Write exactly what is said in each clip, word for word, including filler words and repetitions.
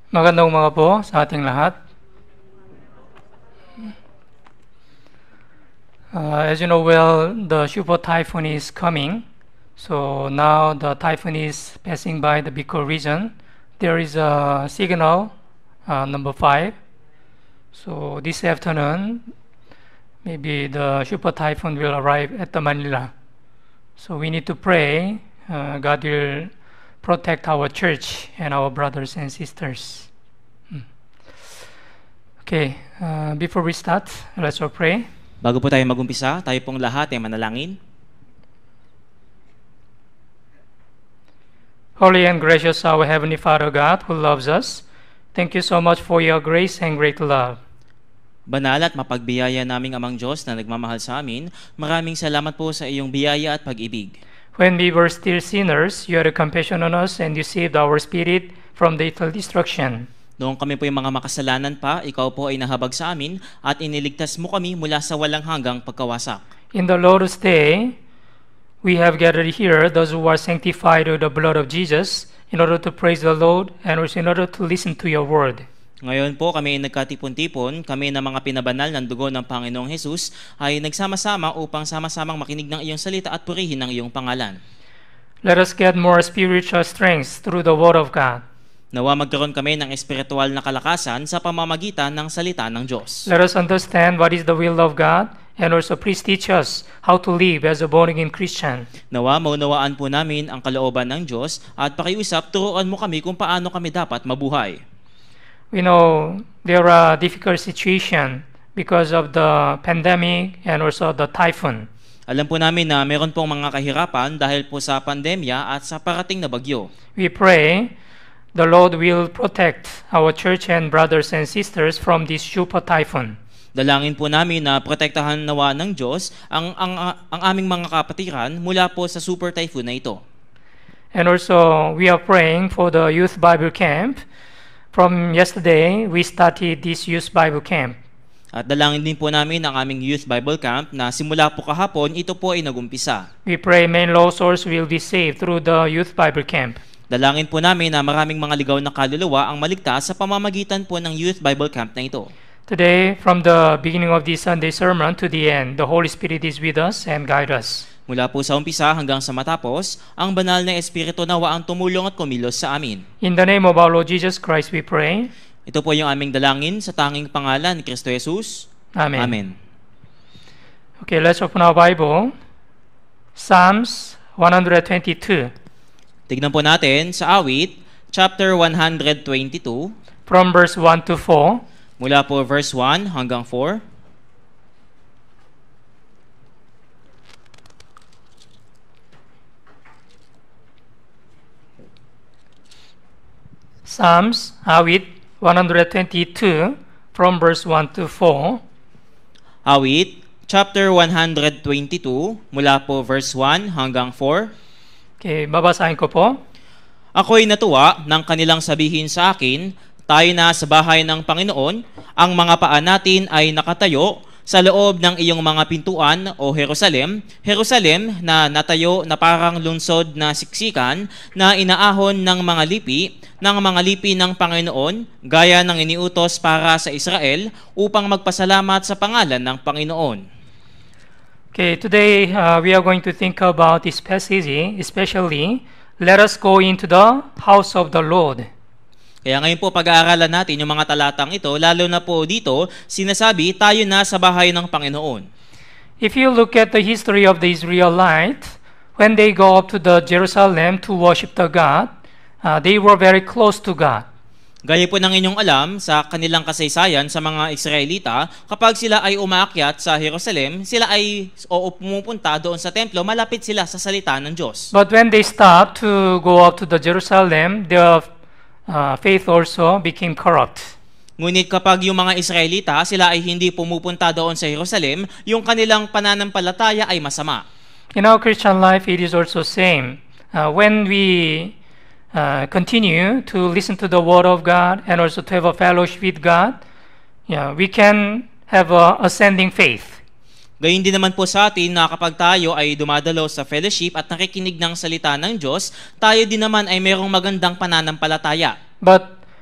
Magandang umaga po sa ating lahat. Uh, as you know well, the super typhoon is coming. So now the typhoon is passing by the Bicol region. There is a signal, uh, number five. So this afternoon, maybe the super typhoon will arrive at the Manila. So we need to pray. Uh, God will protect our church and our brothers and sisters. Hmm. Okay, uh, before we start, let's all pray. Bago po tayo mag-umpisa, tayo pong lahat ay manalangin. Holy and gracious our Heavenly Father God who loves us, thank you so much for your grace and great love. Banal at mapagbiyaya naming Amang Diyos na nagmamahal sa amin, maraming salamat po sa iyong biyaya at pag-ibig. When we were still sinners, you had compassion on us and you saved our spirit from the eternal destruction. Noong kami po yung mga makasalanan pa, ikaw po ay nahabag sa amin at iniligtas mo kami mula sa walang hanggang pagkawasak. In the Lord's Day, we have gathered here those who are sanctified with the blood of Jesus in order to praise the Lord and also in order to listen to your word. Ngayon po kami ay nagkatipon-tipon, kami na mga pinabanal ng dugo ng Panginoong Hesus ay nagsama-sama upang sama-samang makinig ng iyong salita at purihin ang iyong pangalan. Let us get more spiritual strength through the word of God. Nawa magkaroon kami ng espiritual na kalakasan sa pamamagitan ng salita ng Diyos. Let us understand what is the will of God and also please teach us how to live as a born-again Christian. Nawa maunawaan po namin ang kalooban ng Diyos at pakiusap turuan mo kami kung paano kami dapat mabuhay. We know there are difficult situations because of the pandemic and also the typhoon. Alam po namin na meron pong mga kahirapan dahil po sa pandemya at sa parating na bagyo. We pray the Lord will protect our church and brothers and sisters from this super typhoon. Dalangin po namin na protektahan nawa ng Diyos ang, ang, ang aming mga kapatiran mula po sa super typhoon na ito. And also we are praying for the youth Bible camp. From yesterday, we started this youth Bible camp. At dalangin din po namin ang aming youth Bible camp na simula po kahapon, ito po ay nagumpisa. We pray many lost souls will be saved through the youth Bible camp. Dalangin po namin na maraming mga ligaw na kaluluwa ang maligtas sa pamamagitan po ng youth Bible camp na ito. Today, from the beginning of this Sunday sermon to the end, the Holy Spirit is with us and guide us. Mula po sa umpisa hanggang sa matapos, ang banal na Espiritu nawa ang tumulong at kumilos sa amin. In the name of our Lord Jesus Christ, we pray. Ito po yung aming dalangin sa tanging pangalan ni Kristo Jesus. Amen. Amen. Okay, let's open our Bible. Psalms one twenty-two. Tignan po natin sa awit, chapter one twenty-two. From verse one to four. Mula po verse one hanggang four. Psalms, awit, one twenty-two, from verse one to four. Awit, chapter one twenty-two, mula po verse one hanggang four. Okay, babasahin ko po. Ako'y natuwa ng kanilang sabihin sa akin, tayo na sa bahay ng Panginoon, ang mga paa natin ay nakatayo sa loob ng iyong mga pintuan o Jerusalem, Jerusalem na natayo na parang lungsod na siksikan na inaahon ng mga lipi, ng mga lipi ng Panginoon, gaya ng iniutos para sa Israel upang magpasalamat sa pangalan ng Panginoon. Okay, today uh, we are going to think about this passage, especially, let us go into the house of the Lord. Kaya ngayon po pag-aaralan natin yung mga talatang ito, lalo na po dito, sinasabi tayo na sa bahay ng Panginoon. If you look at the history of the Israelites, when they go up to the Jerusalem to worship the God, uh, they were very close to God. Gaya po ng inyong alam sa kanilang kasaysayan sa mga Israelita, kapag sila ay umaakyat sa Jerusalem, sila ay o pumupunta doon sa templo, malapit sila sa salita ng Diyos. But when they start to go up to the Jerusalem, their uh, faith also became corrupt. Ngunit kapag yung mga Israelita, sila ay hindi pumupunta doon sa Jerusalem, yung kanilang pananampalataya ay masama. In our Christian life, it is also same. Uh, when we uh, continue to listen to the Word of God and also to have a fellowship with God, yeah, we can have a ascending faith. Gayun din naman po sa atin na kapag tayo ay dumadalo sa fellowship at nakikinig ng salita ng Diyos, tayo din naman ay mayroong magandang pananampalataya. But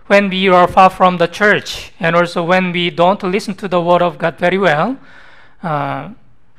when we are far from the church, and also when we don't listen to the word of God very well, uh,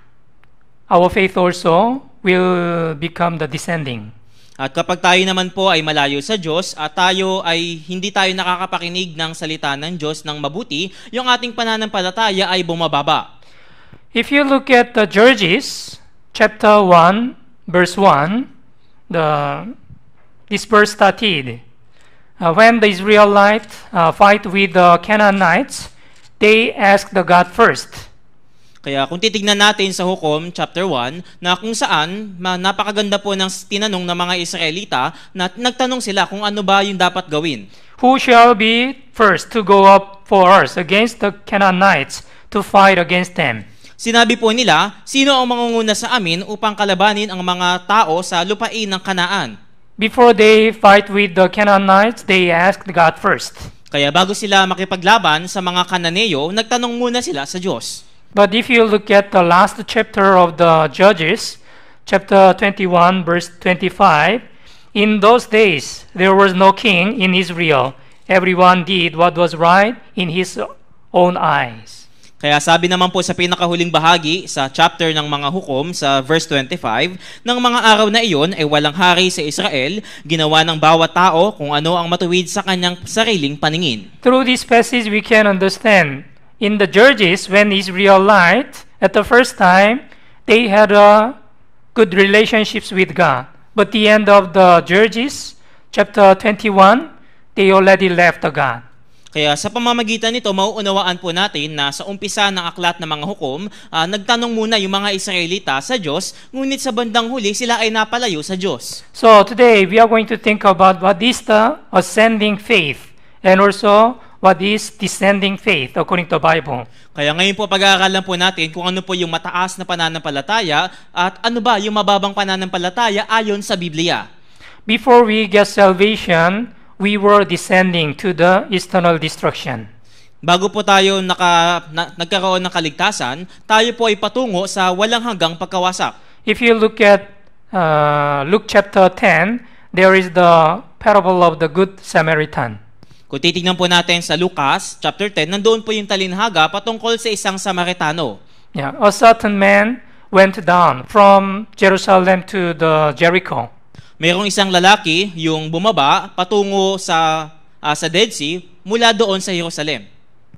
our faith also will become the descending. At kapag tayo naman po ay malayo sa Diyos at tayo ay hindi tayo nakakapakinig ng salita ng Diyos ng mabuti, yung ating pananampalataya ay bumababa. If you look at the Judges, chapter one, verse one, the, this verse started. Uh, when the Israelites uh, fight with the Canaanites, they ask the God first. Kaya kung titignan natin sa Hukom chapter one, na kung saan ma, napakaganda po ng tinanong ng mga Israelita na nagtanong sila kung ano ba yung dapat gawin. Who shall be first to go up for us against the Canaanites to fight against them? Sinabi po nila, sino ang mangunguna sa amin upang kalabanin ang mga tao sa lupain ng Kanaan? Before they fight with the Canaanites, they ask God first. Kaya bago sila makipaglaban sa mga Kananeo, nagtanong muna sila sa Diyos. But if you look at the last chapter of the Judges, chapter twenty-one, verse twenty-five, in those days there was no king in Israel. Everyone did what was right in his own eyes. Kaya sabi naman po sa pinakahuling bahagi sa chapter ng mga hukom sa verse twenty-five, ng mga araw na iyon ay walang hari sa Israel, ginawa ng bawat tao kung ano ang matuwid sa kanyang sariling paningin. Through this passage we can understand, in the Judges, when Israelites, at the first time, they had a good relationships with God. But the end of the Judges, chapter twenty-one, they already left the God. Kaya sa pamamagitan nito, mauunawaan po natin na sa umpisa ng aklat ng mga hukom, uh, nagtanong muna yung mga Israelita sa Diyos, ngunit sa bandang huli, sila ay napalayo sa Diyos. So today, we are going to think about what is the ascending faith and also what is descending faith according to the Bible. Kaya ngayon po pag-aaralan po natin kung ano po yung mataas na pananampalataya at ano ba yung mababang pananampalataya ayon sa Biblia. Before we get salvation, we were descending to the eternal destruction. Bago po tayo naka, na, nagkaroon ng kaligtasan, tayo po ay patungo sa walang hanggang pagkawasak. If you look at uh, Luke chapter ten, there is the parable of the Good Samaritan. Kung titignan po natin sa Lucas chapter ten, nandoon po yung talinhaga patungkol sa isang Samaritano. Yeah, a certain man went down from Jerusalem to the Jericho. Mayroong isang lalaki yung bumaba patungo sa uh, sa Dead Sea mula doon sa Jerusalem.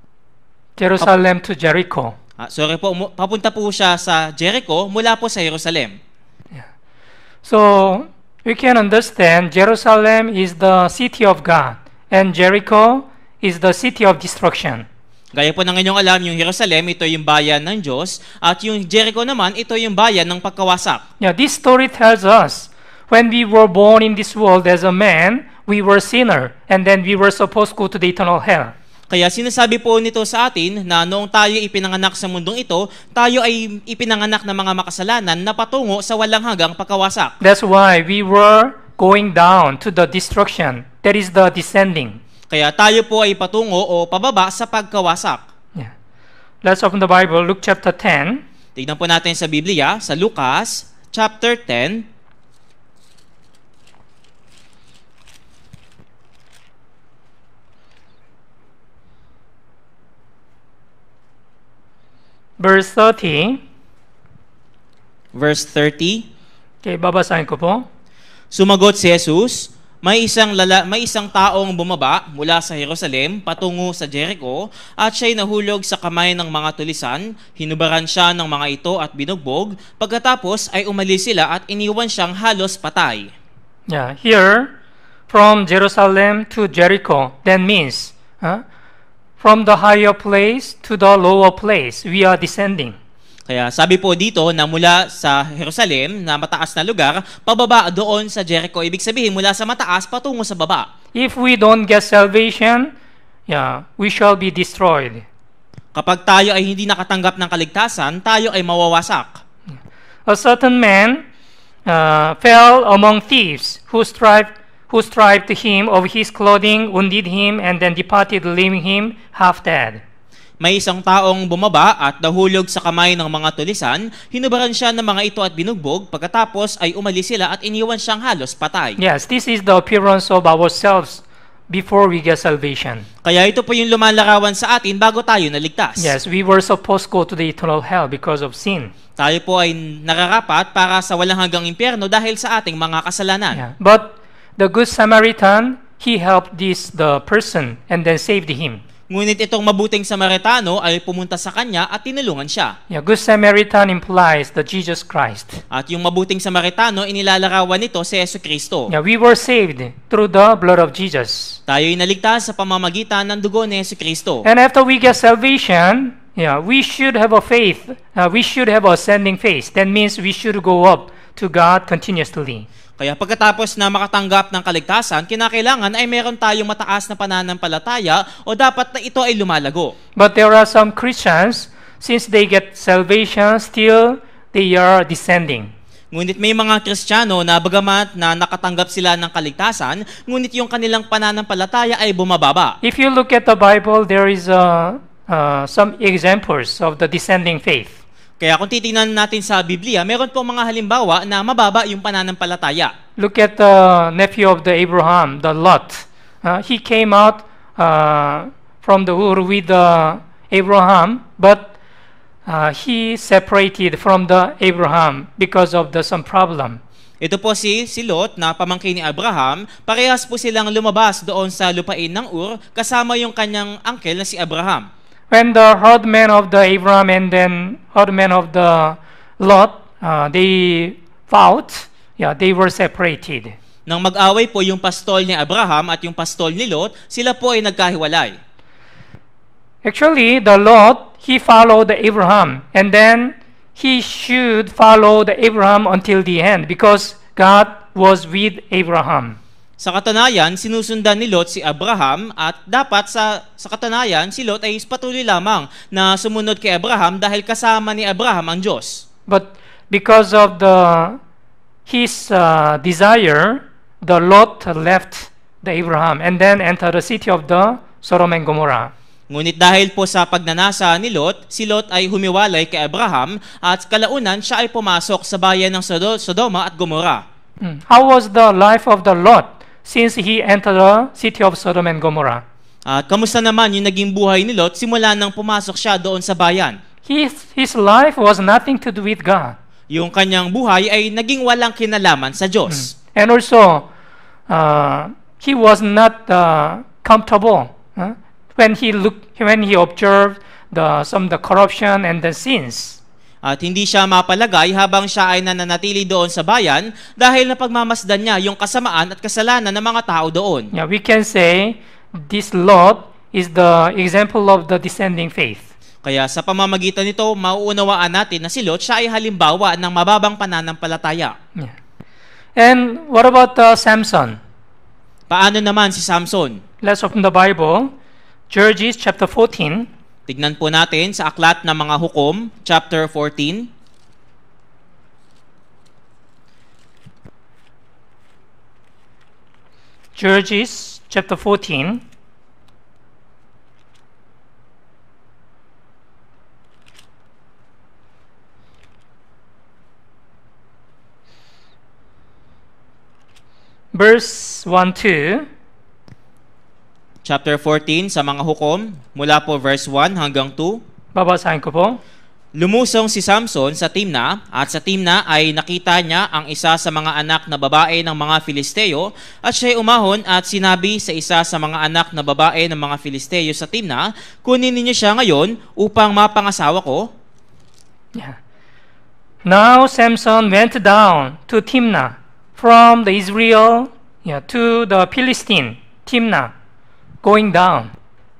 Jerusalem to Jericho. Ah, sorry po, papunta po siya sa Jericho mula po sa Jerusalem. Yeah. So, we can understand Jerusalem is the city of God and Jericho is the city of destruction. Gaya po ng inyong alam, yung Jerusalem, ito yung bayan ng Diyos, at yung Jericho naman, ito yung bayan ng pagkawasak. Yeah, this story tells us when we were born in this world as a man, we were sinner, and then we were supposed to go to the eternal hell. Kaya sinasabi po nito sa atin na noong tayo ipinanganak sa mundong ito, tayo ay ipinanganak ng mga makasalanan na patungo sa walang hanggang pagkawasak. That's why we were going down to the destruction. That is the descending. Kaya tayo po ay patungo o pababa sa pagkawasak. Yeah. Let's open the Bible, Luke chapter ten. Tignan po natin sa Biblia, sa Lucas chapter ten. Verse thirty. Verse thirty. Okay, babasahin ko po. Sumagot si Jesus, may isang lala, may isang taong bumaba mula sa Jerusalem patungo sa Jericho at siya'y nahulog sa kamay ng mga tulisan, hinubaran siya ng mga ito at binugbog, pagkatapos ay umalis sila at iniwan siyang halos patay. Yeah, here from Jerusalem to Jericho, that means huh, from the higher place to the lower place, we are descending. Kaya sabi po dito na mula sa Jerusalem, na mataas na lugar, pababa doon sa Jericho. Ibig sabihin, mula sa mataas patungo sa baba. If we don't get salvation, yeah, we shall be destroyed. Kapag tayo ay hindi nakatanggap ng kaligtasan, tayo ay mawawasak. A certain man uh, fell among thieves who strived, who stripped him of his clothing, wounded him, and then departed, leaving him half dead. May isang taong bumaba at nahulog sa kamay ng mga tulisan, hinubaran siya ng mga ito at binugbog, pagkatapos ay umalis sila at iniwan siyang halos patay. Yes, this is the appearance of ourselves before we get salvation. Kaya ito po yung lumalarawan sa atin bago tayo naligtas. Yes, we were supposed to go to the eternal hell because of sin. Tayo po ay nararapat para sa walang hanggang impyerno dahil sa ating mga kasalanan. Yeah. But the Good Samaritan, he helped this the person and then saved him. Ngunit itong mabuting Samaritano ay pumunta sa kanya at tinulungan siya. Yeah, Good Samaritan implies the Jesus Christ. At yung mabuting Samaritano, inilalarawan nito si Jesucristo. Yeah, we were saved through the blood of Jesus. Tayo'y naligtas sa pamamagitan ng dugo ni Jesucristo. And after we get salvation, yeah, we should have a faith. Uh, we should have ascending faith. That means we should go up to God continuously. Kaya pagkatapos na makatanggap ng kaligtasan, kinakailangan ay meron tayong mataas na pananampalataya o dapat na ito ay lumalago. But there are some Christians, since they get salvation, still they are descending. Ngunit may mga Kristiyano na bagamat na nakatanggap sila ng kaligtasan, ngunit yung kanilang pananampalataya ay bumababa. If you look at the Bible, there is uh, uh, some examples of the descending faith. Kaya kung titingnan natin sa Biblia, meron pong mga halimbawa na mababa yung pananampalataya. Look at the nephew of the Abraham, the Lot. Uh, he came out uh, from the Ur with uh, Abraham, but uh, he separated from the Abraham because of the some problem. Ito po si, si Lot na pamangkin ni Abraham, parehas po silang lumabas doon sa lupain ng Ur kasama yung kanyang uncle na si Abraham. When the herdmen of the Abraham and then herdmen of the Lot, uh, they fought, yeah, they were separated. Nang mag-away po yung pastol ni Abraham at yung pastol ni Lot, sila po ay nagkahiwalay. Actually, the Lot, he followed the Abraham, and then he should follow the Abraham until the end because God was with Abraham. Sa katunayan, sinusundan ni Lot si Abraham at dapat sa, sa katunayan, si Lot ay patuloy lamang na sumunod kay Abraham dahil kasama ni Abraham ang Diyos. But because of the his uh, desire, the Lot left the Abraham and then entered the city of the Sodom and Gomorrah. Ngunit dahil po sa pagnanasa ni Lot, si Lot ay humiwalay kay Abraham at kalaunan siya ay pumasok sa bayan ng Sodoma at Gomorrah. Hmm. How was the life of the Lot since he entered the city of Sodom and Gomorrah? At kamusta naman yung naging buhay ni Lot simula nang pumasok siya doon sa bayan? His, his life was nothing to do with God. Yung kanyang buhay ay naging walang kinalaman sa Diyos. Hmm. And also, uh, he was not uh, comfortable huh? when he looked, when he observed the some the corruption and the sins. At hindi siya mapalagay habang siya ay nananatili doon sa bayan dahil napagmamasdan niya yung kasamaan at kasalanan ng mga tao doon. Yeah, we can say this Lot is the example of the descending faith. Kaya sa pamamagitan nito, mauunawaan natin na si Lot siya ay halimbawa ng mababang pananampalataya. Yeah. And what about uh, Samson? Paano naman si Samson? Let's open the Bible. Judges chapter fourteen. Tignan po natin sa Aklat ng Mga Hukom, chapter fourteen. Judges chapter fourteen. Verse one to Chapter fourteen sa Mga Hukom, mula po verse one hanggang two. babasahin ko po. Lumusong si Samson sa Timna, at sa Timna ay nakita niya ang isa sa mga anak na babae ng mga Filisteo, at siya'y umahon at sinabi sa isa sa mga anak na babae ng mga Filisteo sa Timna, kunin ninyo siya ngayon upang mapangasawa ko. Yeah. Now Samson went down to Timnah from the Israel yeah, to the Philistine, Timnah, going down.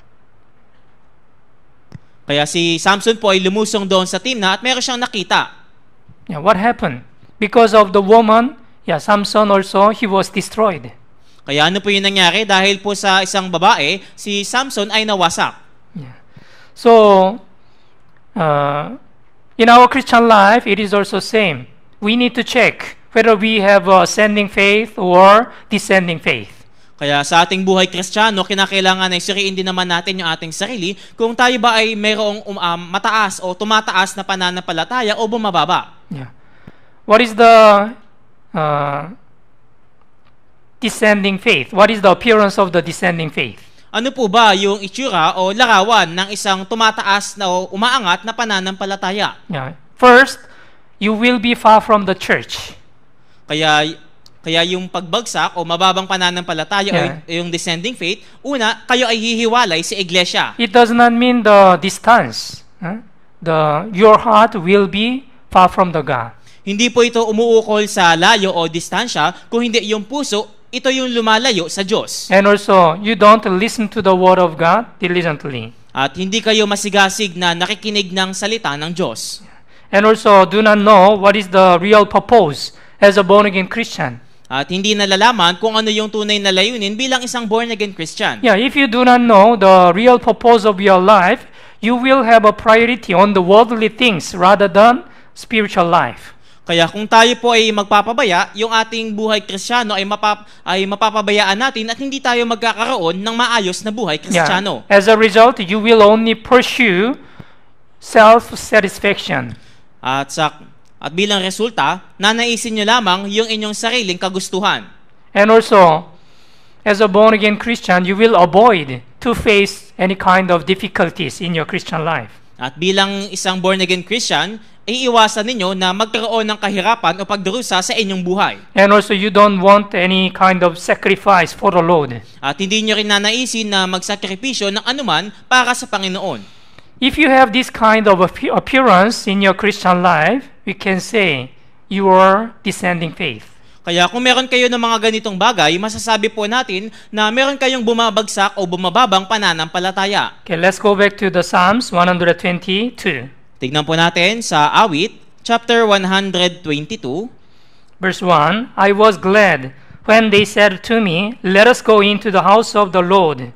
Kaya si Samson po ay lumusong doon sa Timna at meron siyang nakita. Yeah, what happened? Because of the woman, yeah, Samson also, he was destroyed. Kaya ano po yung nangyari? Dahil po sa isang babae, si Samson ay nawasak. Yeah. So, uh, in our Christian life, it is also same. We need to check whether we have a ascending faith or descending faith. Kaya sa ating buhay Kristiyano, kinakailangan ay suriin din naman natin yung ating sarili kung tayo ba ay mayroong um, um, mataas o tumataas na pananampalataya o bumababa. Yeah. What is the uh, descending faith? What is the appearance of the descending faith? Ano po ba yung itsura o larawan ng isang tumataas na o umaangat na pananampalataya? Yeah. First, you will be far from the church. Kaya kaya yung pagbagsak o mababang pananampalataya Yeah. o yung descending faith, una, kayo ay hihiwalay sa iglesia. It does not mean the distance. Huh? The your heart will be far from the God. Hindi po ito umuukol sa layo o distansya, kung hindi yung puso, ito yung lumalayo sa Diyos. And also, you don't listen to the word of God diligently. At hindi kayo masigasig na nakikinig ng salita ng Diyos. And also, do not know what is the real purpose as a born-again Christian. At hindi nalalaman kung ano yung tunay na layunin bilang isang born-again Christian. Yeah, if you do not know the real purpose of your life, you will have a priority on the worldly things rather than spiritual life. Kaya kung tayo po ay magpapabaya, yung ating buhay Kristiyano ay, mapap ay mapapabayaan natin at hindi tayo magkakaroon ng maayos na buhay Kristiyano. Yeah. As a result, you will only pursue self-satisfaction. At sa at bilang resulta, nanaisin nyo lamang yung inyong sariling kagustuhan. And also, as a born-again Christian, you will avoid to face any kind of difficulties in your Christian life. At bilang isang born-again Christian, iiwasan ninyo na magkaroon ng kahirapan o pagdurusa sa inyong buhay. And also, you don't want any kind of sacrifice for the Lord. At hindi nyo rin nanaisin na magsakripisyo ng anuman para sa Panginoon. If you have this kind of appe- appearance in your Christian life, we can say you are descending faith. Kaya kung meron kayo ng mga ganitong bagay, masasabi po natin na meron kayong bumabagsak o bumababang pananampalataya. Okay, let's go back to the Psalms one twenty-two. Tignan po natin sa Awit, chapter one twenty-two. Verse one, I was glad when they said to me, let us go into the house of the Lord.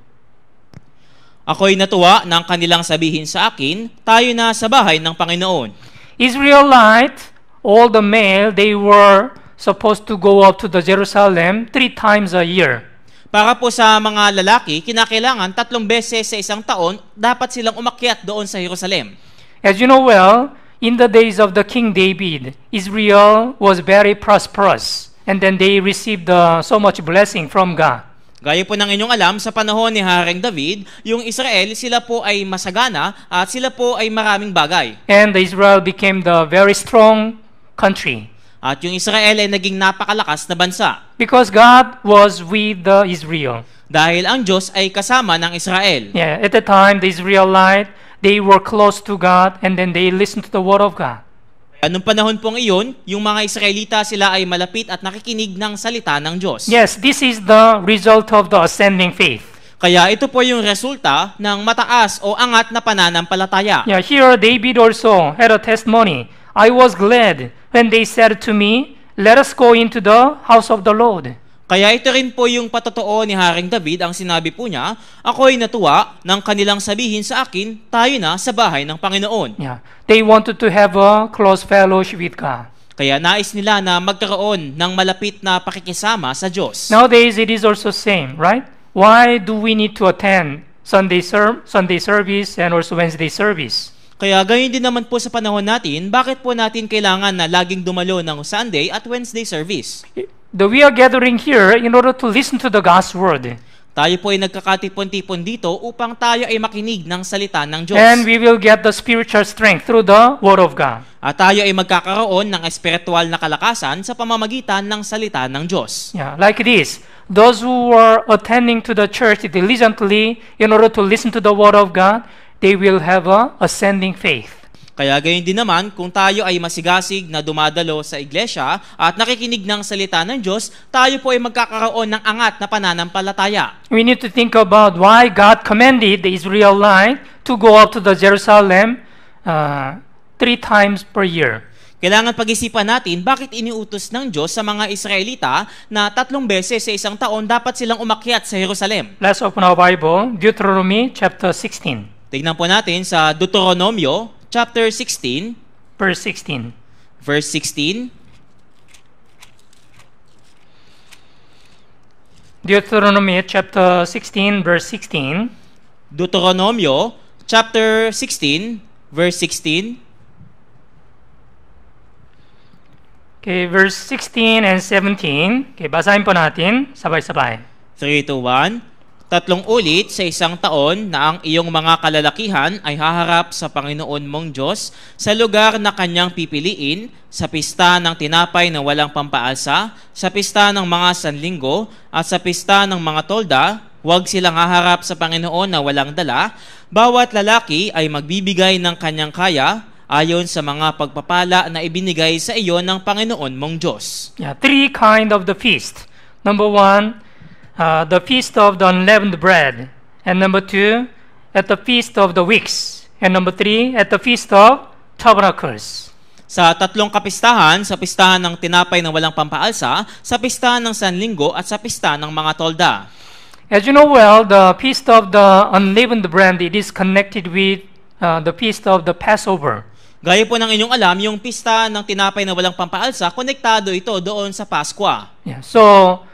Ako'y natuwa ng kanilang sabihin sa akin, tayo na sa bahay ng Panginoon. Israelite, all the male, they were supposed to go up to the Jerusalem three times a year. Para po sa mga lalaki, kinakailangan tatlong beses sa isang taon, dapat silang umakyat doon sa Jerusalem. As you know well, in the days of the King David, Israel was very prosperous, and then they received uh, so much blessing from God. Gaya po ng inyong alam, sa panahon ni Haring David, yung Israel, sila po ay masagana at sila po ay maraming bagay. And the Israel became the very strong country. At yung Israel ay naging napakalakas na bansa. Because God was with the Israel. Dahil ang Diyos ay kasama ng Israel. Yeah, at the time, the Israelite, they were close to God and then they listened to the word of God. Anong panahon pong iyon, yung mga Israelita sila ay malapit at nakikinig ng salita ng Diyos. Yes, this is the result of the ascending faith. Kaya ito po yung resulta ng mataas o angat na pananampalataya. Yeah, here David also had a testimony. I was glad when they said to me, let us go into the house of the Lord. Kaya ito rin po yung patotoo ni Haring David, ang sinabi po niya, ako'y natuwa ng kanilang sabihin sa akin, tayo na sa bahay ng Panginoon. Yeah, they wanted to have a close fellowship with God. Kaya nais nila na magkaroon ng malapit na pakikisama sa Diyos. Nowadays, it is also same, right? Why do we need to attend Sunday, ser- Sunday service and also Wednesday service? Kaya gayon din naman po sa panahon natin, bakit po natin kailangan na laging dumalo ng Sunday at Wednesday service? The, we are gathering here in order to listen to the God's word. Tayo po ay nagkakatipon-tipon dito upang tayo ay makinig ng salita ng Diyos. And we will get the spiritual strength through the word of God. At tayo ay magkakaroon ng espiritual na kalakasan sa pamamagitan ng salita ng Diyos. Yeah, like this. Those who are attending to the church diligently in order to listen to the word of God, they will have a ascending faith. Kaya gayon din naman, kung tayo ay masigasig na dumadalo sa iglesia at nakikinig ng salita ng Diyos, tayo po ay magkakaroon ng angat na pananampalataya. We need to think about why God commanded the Israelite to go up to the Jerusalem uh, three times per year. Kailangan pag-isipan natin bakit iniutos ng Diyos sa mga Israelita na tatlong beses sa isang taon dapat silang umakyat sa Jerusalem. Let's open our Bible, Deuteronomy chapter sixteen. Tignan po natin sa Deuteronomio chapter sixteen, verse sixteen. Verse sixteen. Deuteronomy chapter sixteen, verse sixteen. Deuteronomio chapter sixteen, verse sixteen. Okay, verse sixteen and seventeen. Okay, basahin po natin sabay-sabay. three, two, one. Tatlong ulit sa isang taon na ang iyong mga kalalakihan ay haharap sa Panginoon mong Diyos sa lugar na kanyang pipiliin, sa pista ng tinapay na walang pampaalsa, sa pista ng mga sanlinggo, at sa pista ng mga tolda. Huwag silang haharap sa Panginoon na walang dala. Bawat lalaki ay magbibigay ng kanyang kaya ayon sa mga pagpapala na ibinigay sa iyo ng Panginoon mong Diyos. Yeah, three kind of the feast. Number one, uh, the feast of the unleavened bread. And number two, at the feast of the weeks. And number three, at the feast of tabernacles. Sa tatlong kapistahan, sa pistahan ng tinapay na walang pampaalsa, sa pistahan ng sanlinggo, at sa pistahan ng mga tolda. As you know well, the feast of the unleavened bread, it is connected with uh, the feast of the Passover. Gaya po ng inyong alam, yung pista ng tinapay na walang pampaalsa, konektado ito doon sa Pasko. Yeah. So,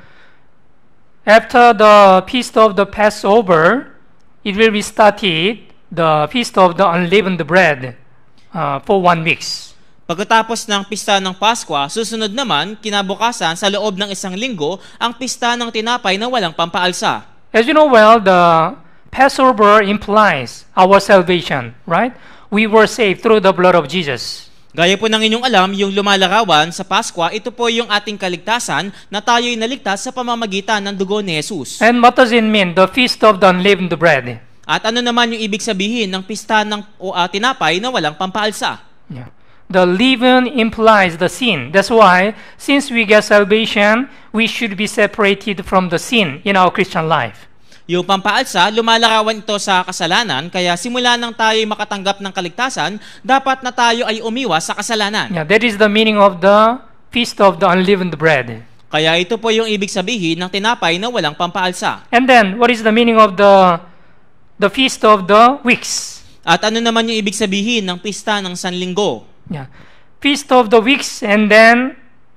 after the feast of the Passover, it will be started the feast of the unleavened bread uh, for one week. Pagkatapos ng pista ng Pasko, susunod naman, kinabukasan sa loob ng isang linggo, ang pista ng tinapay na walang pampaalsa. As you know well, the Passover implies our salvation, right? We were saved through the blood of Jesus. Gaya po ng inyong alam, yung lumalarawan sa Pasko, ito po yung ating kaligtasan na tayo'y naligtas sa pamamagitan ng dugo ni Jesus. And what does it mean, the feast of the unleavened bread? At ano naman yung ibig sabihin ng pista ng o, uh, tinapay na walang pampaalsa? Yeah. The leaven implies the sin. That's why, since we get salvation, we should be separated from the sin in our Christian life. Yung pampaalsa, lumalarawan ito sa kasalanan, kaya simula nang tayo'y makatanggap ng kaligtasan, dapat na tayo ay umiwas sa kasalanan. Yeah, that is the meaning of the feast of the unleavened bread. Kaya ito po yung ibig sabihin ng tinapay na walang pampaalsa. And then, what is the meaning of the the feast of the weeks? At ano naman yung ibig sabihin ng pista ng sanlinggo? Yeah, feast of the weeks, and then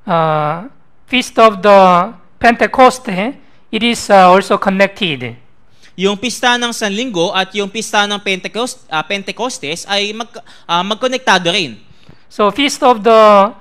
uh, feast of the Pentecost. It is uh, also connected. Yung pista ng sanlinggo at yung pista ng Pentecost, uh, Pentecostes ay mag, uh, magkonektado rin. So feast of the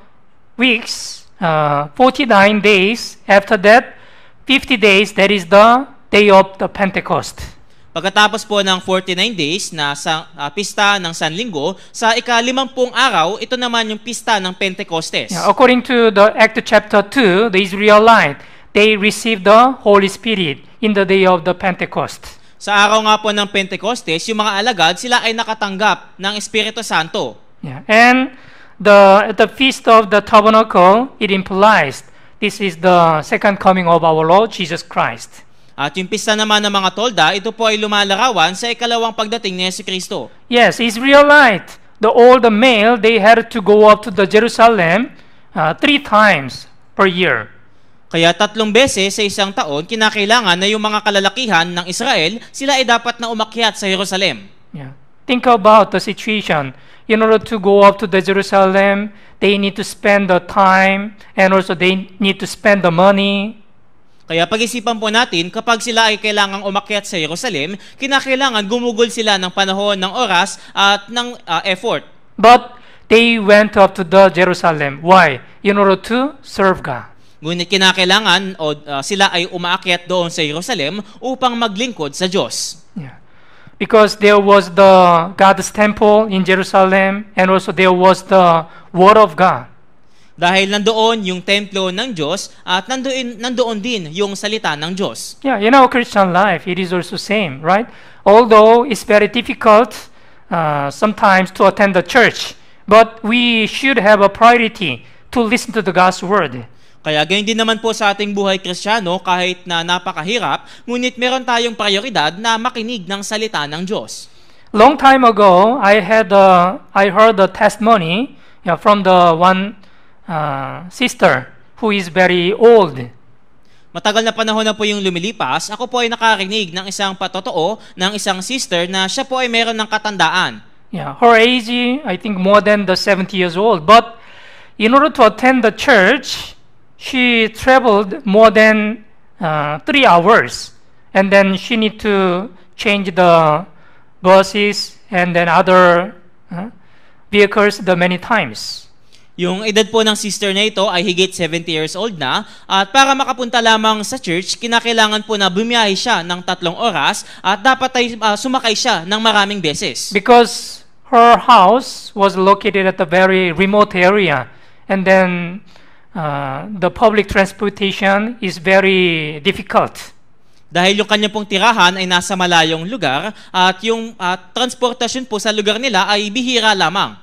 weeks, uh, forty-nine days. After that, fifty days. That is the day of the Pentecost. Pagkatapos po ng forty-nine days na sa uh, pista ng sanlinggo, sa ika-limampung araw, ito naman yung pista ng Pentecostes. Yeah, according to the Act chapter two, the Israelites, they received the Holy Spirit in the day of the Pentecost. Sa araw nga po ng Pentecostes, yung mga alagad, sila ay nakatanggap ng Espiritu Santo. Yeah. And the at the feast of the tabernacle, it implies this is the second coming of our Lord Jesus Christ. At yung pista naman ng mga tolda, ito po ay lumalarawan sa ikalawang pagdating ni Jesucristo. Yes, Israelite, the old male, they had to go up to the Jerusalem uh, three times per year. Kaya tatlong beses sa isang taon, kinakailangan na yung mga kalalakihan ng Israel, sila ay dapat na umakyat sa Jerusalem. Yeah. Think about the situation. In order to go up to the Jerusalem, they need to spend the time, and also they need to spend the money. Kaya pag-isipan po natin, kapag sila ay kailangang umakyat sa Jerusalem, kinakailangan gumugol sila ng panahon, ng oras, at ng uh, effort. But they went up to the Jerusalem. Why? In order to serve God. Ngunit kinakailangan o uh, sila ay umaakyat doon sa Jerusalem upang maglingkod sa Diyos. Yeah. Because there was the God's temple in Jerusalem, and also there was the Word of God. Dahil nandoon yung templo ng Diyos at nandoon, nandoon din yung salita ng Diyos. Yeah, in our Christian life, it is also same, right? Although it's very difficult uh, sometimes to attend the church, but we should have a priority to listen to the God's Word. Kaya ganyan din naman po sa ating buhay Kristiyano, kahit na napakahirap, ngunit meron tayong prioridad na makinig ng salita ng Diyos. Long time ago, I had uh, I heard a testimony yeah, from the one uh, sister who is very old. Matagal na panahon na po yung lumilipas, ako po ay nakarinig ng isang patotoo ng isang sister na siya po ay meron ng katandaan. Yeah, her age, I think more than the seventy years old. But in order to attend the church, she traveled more than uh, three hours, and then she need to change the buses and then other uh, vehicles the many times. Yung edad po ng sister na ito ay higit seventy years old na at para makapunta lamang sa church, kinakailangan po na bumiyahe siya ng tatlong oras at dapat ay uh, sumakay siya ng maraming beses. Because her house was located at a very remote area, and then uh, the public transportation is very difficult. Dahil yung kanyang pong tirahan ay nasa malayong lugar at yung uh, transportasyon po sa lugar nila ay bihira lamang.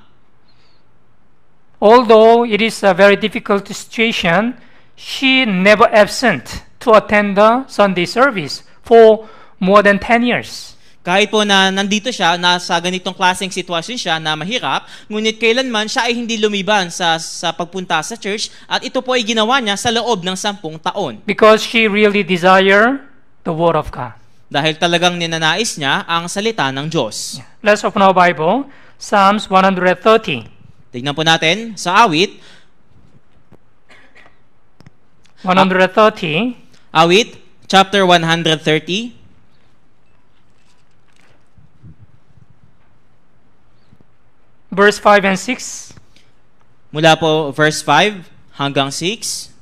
Although it is a very difficult situation, she never absent to attend the Sunday service for more than ten years. Kahit po na nandito siya, nasa ganitong klaseng sitwasyon siya na mahirap, ngunit kailanman siya ay hindi lumiban sa, sa pagpunta sa church at ito po ay ginawa niya sa loob ng sampung taon. Because she really desire the Word of God. Dahil talagang ninanais niya ang salita ng Diyos. Let's open our Bible, Psalms one thirty. Tignan po natin sa awit. one thirty. Awit, chapter one thirty. Verse five and six. Mula po verse five hanggang six.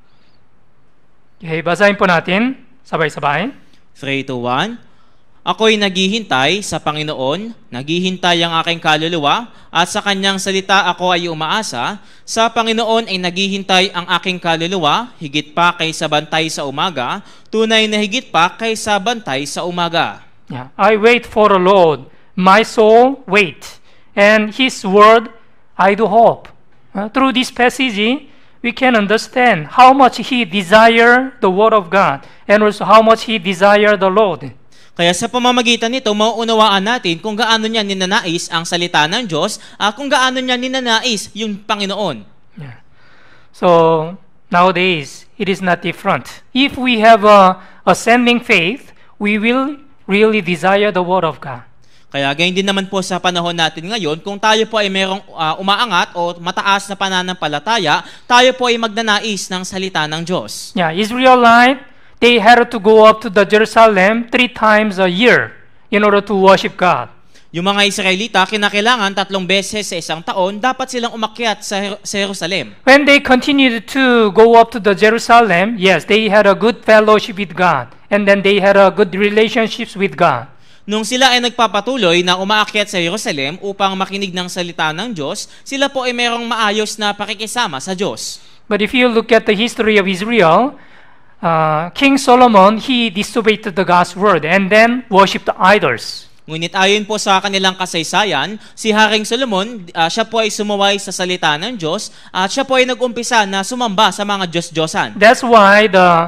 Okay, basahin po natin. Sabay-sabay. three, two, one. Ako'y naghihintay sa Panginoon, naghihintay ang aking kaluluwa, at sa kanyang salita ako ay umaasa. Sa Panginoon ay naghihintay ang aking kaluluwa, higit pa kaysa bantay sa umaga, tunay na higit pa kaysa bantay sa umaga. Yeah. I wait for the Lord. My soul wait. And His word I do hope. Uh, through this passage, we can understand how much he desire the word of God and also how much he desire the Lord. Kaya sa pamamagitan nito, mauunawaan natin kung gaano niya ninanais ang salita ng Diyos at kung gaano niya ninanais yung Panginoon. Yeah. So, nowadays, it is not different. If we have a ascending faith, we will really desire the word of God. Kaya ganyan din naman po sa panahon natin ngayon, kung tayo po ay merong uh, umaangat o mataas na pananampalataya, tayo po ay magnanais ng salita ng Diyos. Yeah, Israelite, they had to go up to the Jerusalem three times a year in order to worship God. Yung mga Israelita, kinakailangan tatlong beses sa isang taon, dapat silang umakyat sa, Her- sa Jerusalem. When they continued to go up to the Jerusalem, yes, they had a good fellowship with God, and then they had a good relationships with God. Nung sila ay nagpapatuloy na umaakyat sa Jerusalem upang makinig ng salita ng Diyos, sila po ay merong maayos na pakikisama sa Diyos. But if you look at the history of Israel, uh, King Solomon, he disobeyed the God's word and then worshipped idols. Ngunit ayon po sa kanilang kasaysayan, si Haring Solomon, uh, siya po ay sumuway sa salita ng Diyos at siya po ay nag-umpisa na sumamba sa mga Diyos-Diyosan. That's why the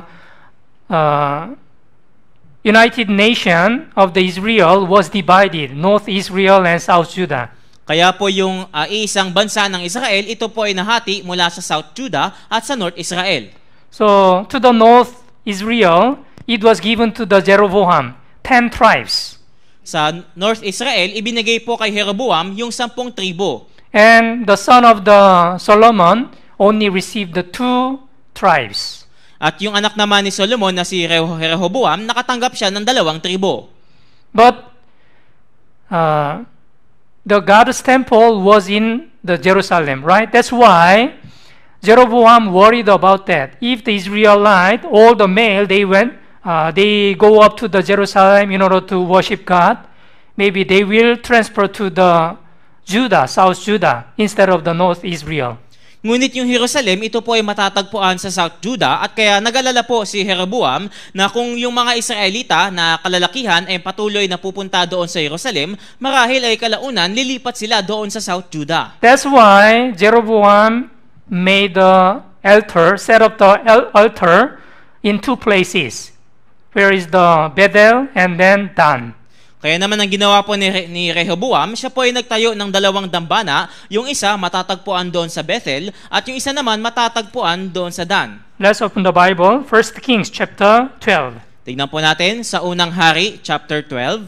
uh, United Nation of the Israel was divided, North Israel and South Judah. Kaya po yung uh, iisang bansa ng Israel, ito po ay nahati mula sa South Judah at sa North Israel. So, to the North Israel, it was given to the Jeroboam, ten tribes. Sa North Israel, ibinigay po kay Jeroboam yung sampung tribo. And the son of the Solomon only received the two tribes. At yung anak naman ni Solomon na si Rehoboam, nakatanggap siya ng dalawang tribo. But uh, the God's temple was in the Jerusalem, right? That's why Jeroboam worried about that. If the Israelite, all the male, they went, uh, they go up to the Jerusalem in order to worship God, maybe they will transfer to the Judah, South Judah, instead of the North Israel. Ngunit yung Jerusalem, ito po ay matatagpuan sa South Judah at kaya nag-alala po si Jeroboam na kung yung mga Israelita na kalalakihan ay patuloy na pupunta doon sa Jerusalem, marahil ay kalaunan lilipat sila doon sa South Judah. That's why Jeroboam made the altar, set up the altar in two places. Where is the Bethel and then Dan. Kaya naman ang ginawa po ni, Re- ni Rehoboam, siya po ay nagtayo ng dalawang dambana, yung isa matatagpuan doon sa Bethel at yung isa naman matatagpuan doon sa Dan. Let's open the Bible, First Kings chapter twelve. Tignan po natin sa Unang Hari, chapter twelve.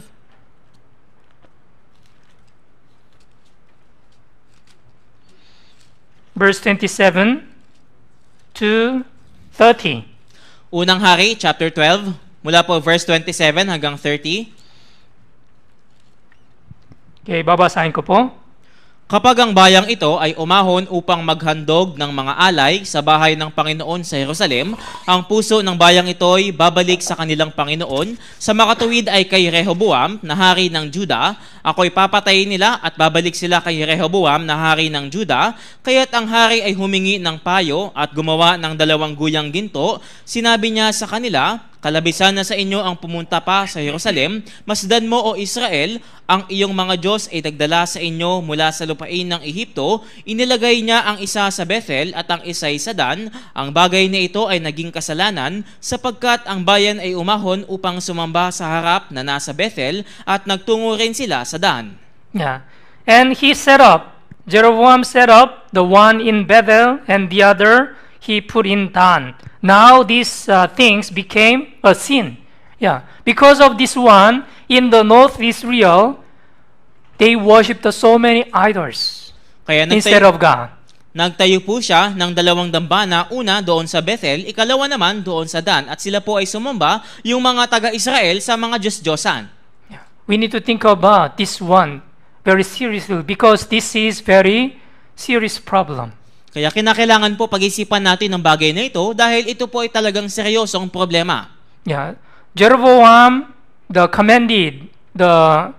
Verse twenty-seven to thirty. Unang Hari, chapter twelve, mula po verse twenty-seven hanggang thirty. Okay, babasahin ko po. Kapag ang bayang ito ay umahon upang maghandog ng mga alay sa bahay ng Panginoon sa Jerusalem, ang puso ng bayang ito ay babalik sa kanilang Panginoon. Sa makatuwid ay kay Rehoboam na hari ng Juda. Ako'y papatayin nila at babalik sila kay Rehoboam na hari ng Juda. Kaya't ang hari ay humingi ng payo at gumawa ng dalawang guyang ginto. Sinabi niya sa kanila, kalabisan na sa inyo ang pumunta pa sa Jerusalem, masdan mo o Israel, ang iyong mga Diyos ay nagdala sa inyo mula sa lupain ng Ehipto, inilagay niya ang isa sa Bethel at ang isa sa Dan. Ang bagay na ito ay naging kasalanan sapagkat ang bayan ay umahon upang sumamba sa harap na nasa Bethel at nagtungo rin sila sa Dan. Yeah. And he set up, Jeroboam set up the one in Bethel and the other he put in Dan. Now these uh, things became a sin. Yeah, because of this one, in the north Israel, they worshipped so many idols Kaya instead nagtayo, of God. nagtayo po siya ng dalawang dambana, una doon sa Bethel, ikalawa naman doon sa Dan, at sila po ay sumamba yung mga taga-Israel sa mga Diyos-Diyosan. Yeah. We need to think about this one very seriously because this is very serious problem. Kaya kinakailangan po pag-isipan natin ang bagay na ito dahil ito po ay talagang seryosong problema. Yeah, Jeroboam the commanded the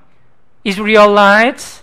Israelites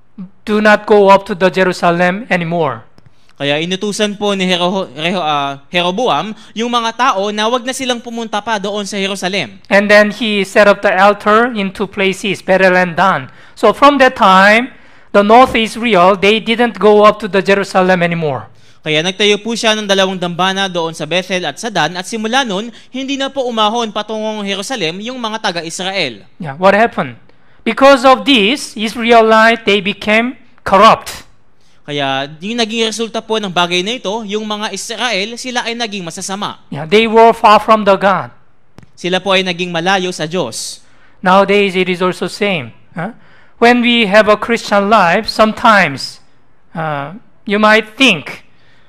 do not go up to the Jerusalem anymore. Kaya inutusan po ni Hero, Reho, uh, Jeroboam yung mga tao na wag na silang pumunta pa doon sa Jerusalem. And then he set up the altar in two places, Bethel and Dan. So from that time, the north Israel, they didn't go up to the Jerusalem anymore. Kaya nagtayo po siya ng dalawang dambana doon sa Bethel at sa Dan at simula nun, hindi na po umahon patungong Jerusalem yung mga taga-Israel. Yeah, what happened? Because of this, Israelite, they became corrupt. Kaya yung naging resulta po ng bagay na ito, yung mga Israel, sila ay naging masasama. Yeah, they were far from the God. Sila po ay naging malayo sa Diyos. Nowadays, it is also same. Huh? When we have a Christian life, sometimes uh, you might think,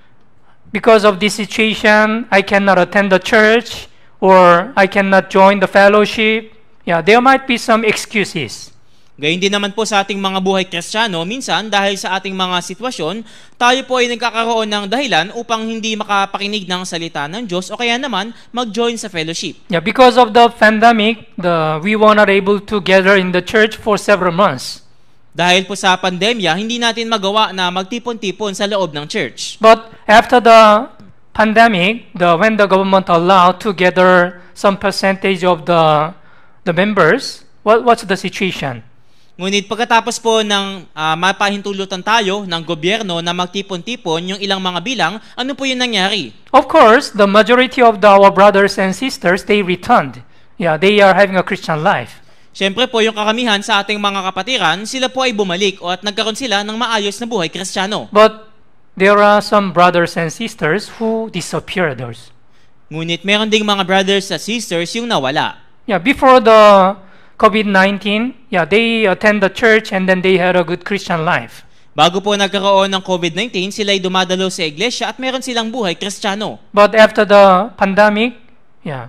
because of this situation, I cannot attend the church or I cannot join the fellowship. Yeah, there might be some excuses. Gayun din naman po sa ating mga buhay Kristiyano, minsan dahil sa ating mga sitwasyon, tayo po ay nagkakaroon ng dahilan upang hindi makapakinig ng salita ng Diyos o kaya naman mag-join sa fellowship. Yeah, because of the pandemic, the we were not able to gather in the church for several months. Dahil po sa pandemya, hindi natin magawa na magtipon-tipon sa loob ng church. But after the pandemic, the when the government allowed to gather some percentage of the the members, what what's the situation? Ngunit pagkatapos po ng uh, mapahintulutan tayo ng gobyerno na magtipon-tipon yung ilang mga bilang, ano po yung nangyari? Of course, the majority of the, our brothers and sisters, they returned. Yeah, they are having a Christian life. Siyempre po yung karamihan sa ating mga kapatiran, sila po ay bumalik o at nagkaroon sila ng maayos na buhay Kristiyano. But there are some brothers and sisters who disappeared. Ngunit meron ding mga brothers at sisters yung nawala. Yeah, before the COVID nineteen, yeah, they attend the church and then they had a good Christian life. Bago po nagkaroon ng COVID nineteen, sila ay dumadalo sa iglesia at meron silang buhay Kristiyano. But after the pandemic, yeah,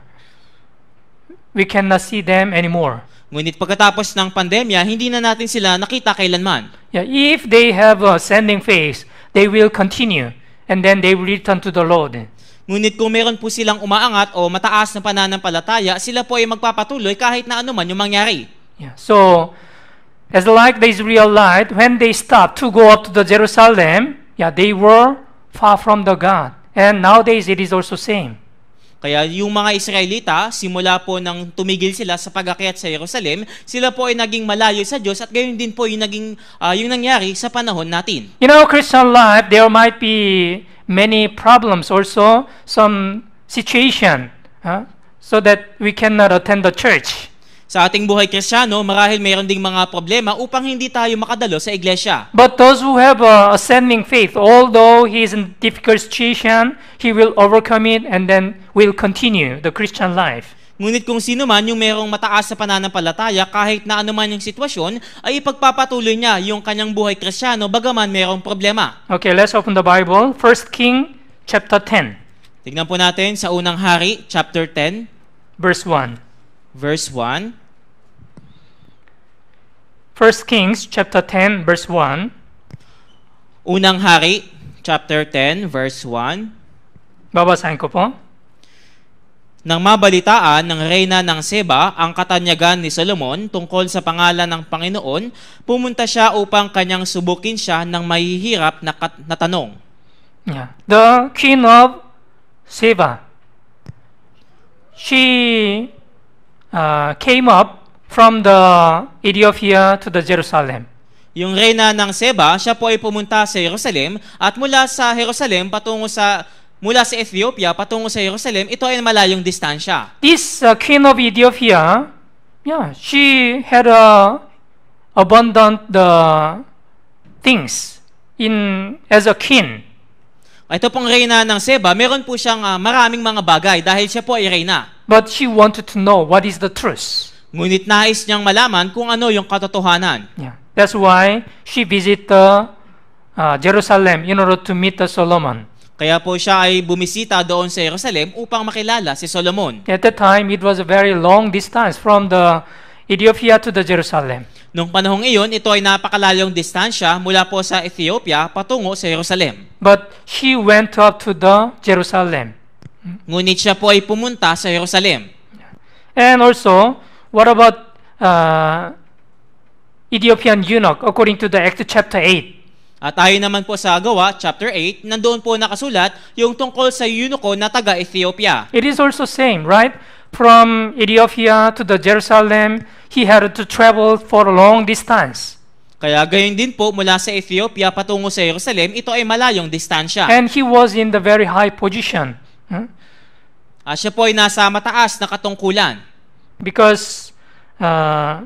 we cannot see them anymore. Ngunit pagkatapos ng pandemya, hindi na natin sila nakita kailanman. Yeah, if they have a sending faith, they will continue and then they will return to the Lord. Ngunit kung meron po silang umaangat o mataas na pananampalataya, sila po ay magpapatuloy kahit na anuman yung mangyari. Yeah. So, as like the Israelite, when they stopped to go up to the Jerusalem, yeah, they were far from the God. And nowadays it is also same. Kaya yung mga Israelita, simula po nang tumigil sila sa pag-akyat sa Jerusalem, sila po ay naging malayo sa Diyos at gayon din po yung naging uh, yung nangyari sa panahon natin. In our Christian life, there might be many problems also, some situation, huh? So that we cannot attend the church. Sa ating buhay Kristiyano, marahil mayroon ding mga problema upang hindi tayo makadalo sa iglesia. But those who have a ascending faith, although he is in difficult situation, he will overcome it and then will continue the Christian life. Ngunit kung sino man yung mayroong mataas sa pananampalataya, kahit na anuman yung sitwasyon, ay ipagpapatuloy niya yung kanyang buhay Kristiyano bagaman mayroong problema. Okay, let's open the Bible. First King chapter ten. Tignan po natin sa unang hari, chapter ten, verse one. Verse one. First Kings chapter ten verse one. Unang Hari, chapter ten, verse one. Babasahin ko po. Nang mabalitaan ng reyna ng Seba ang katanyagan ni Solomon tungkol sa pangalan ng Panginoon, pumunta siya upang kanyang subukin siya ng mahihirap na, kat- na tanong. Yeah. The queen of Sheba, she uh, came up from the Ethiopia to the Jerusalem. Yung reyna ng Seba, siya po ay pumunta sa Jerusalem at mula sa Jerusalem patungo sa mula sa Ethiopia patungo sa Jerusalem, ito ay malayong distansya. This uh, queen of Ethiopia, yeah, she had a abundant the things in as a king. Ito pong reyna ng Seba, meron po siyang uh, maraming mga bagay dahil siya po ay reyna. But she wanted to know what is the truth. Ngunit nais niyang malaman kung ano yung katotohanan. Yeah. That's why she visited the uh, Jerusalem in order to meet the Solomon. Kaya po siya ay bumisita doon sa Jerusalem upang makilala si Solomon. At that time, it was a very long distance from the Ethiopia to the Jerusalem. Nung panahong iyon, ito ay napakalayong distansya mula po sa Ethiopia patungo sa Jerusalem. But she went up to the Jerusalem. Ngunit siya po ay pumunta sa Jerusalem. And also, what about uh, Ethiopian eunuch according to the Acts chapter eight? At ayon naman po sa Gawa, chapter eight, nandoon po nakasulat yung tungkol sa eunuko na taga-Ethiopia. It is also same, right? From Ethiopia to the Jerusalem, he had to travel for a long distance. Kaya gayon din po mula sa Ethiopia patungo sa Jerusalem, ito ay malayong distansya. And he was in the very high position. Hmm? At siya po ay nasa mataas na katungkulan. Because uh,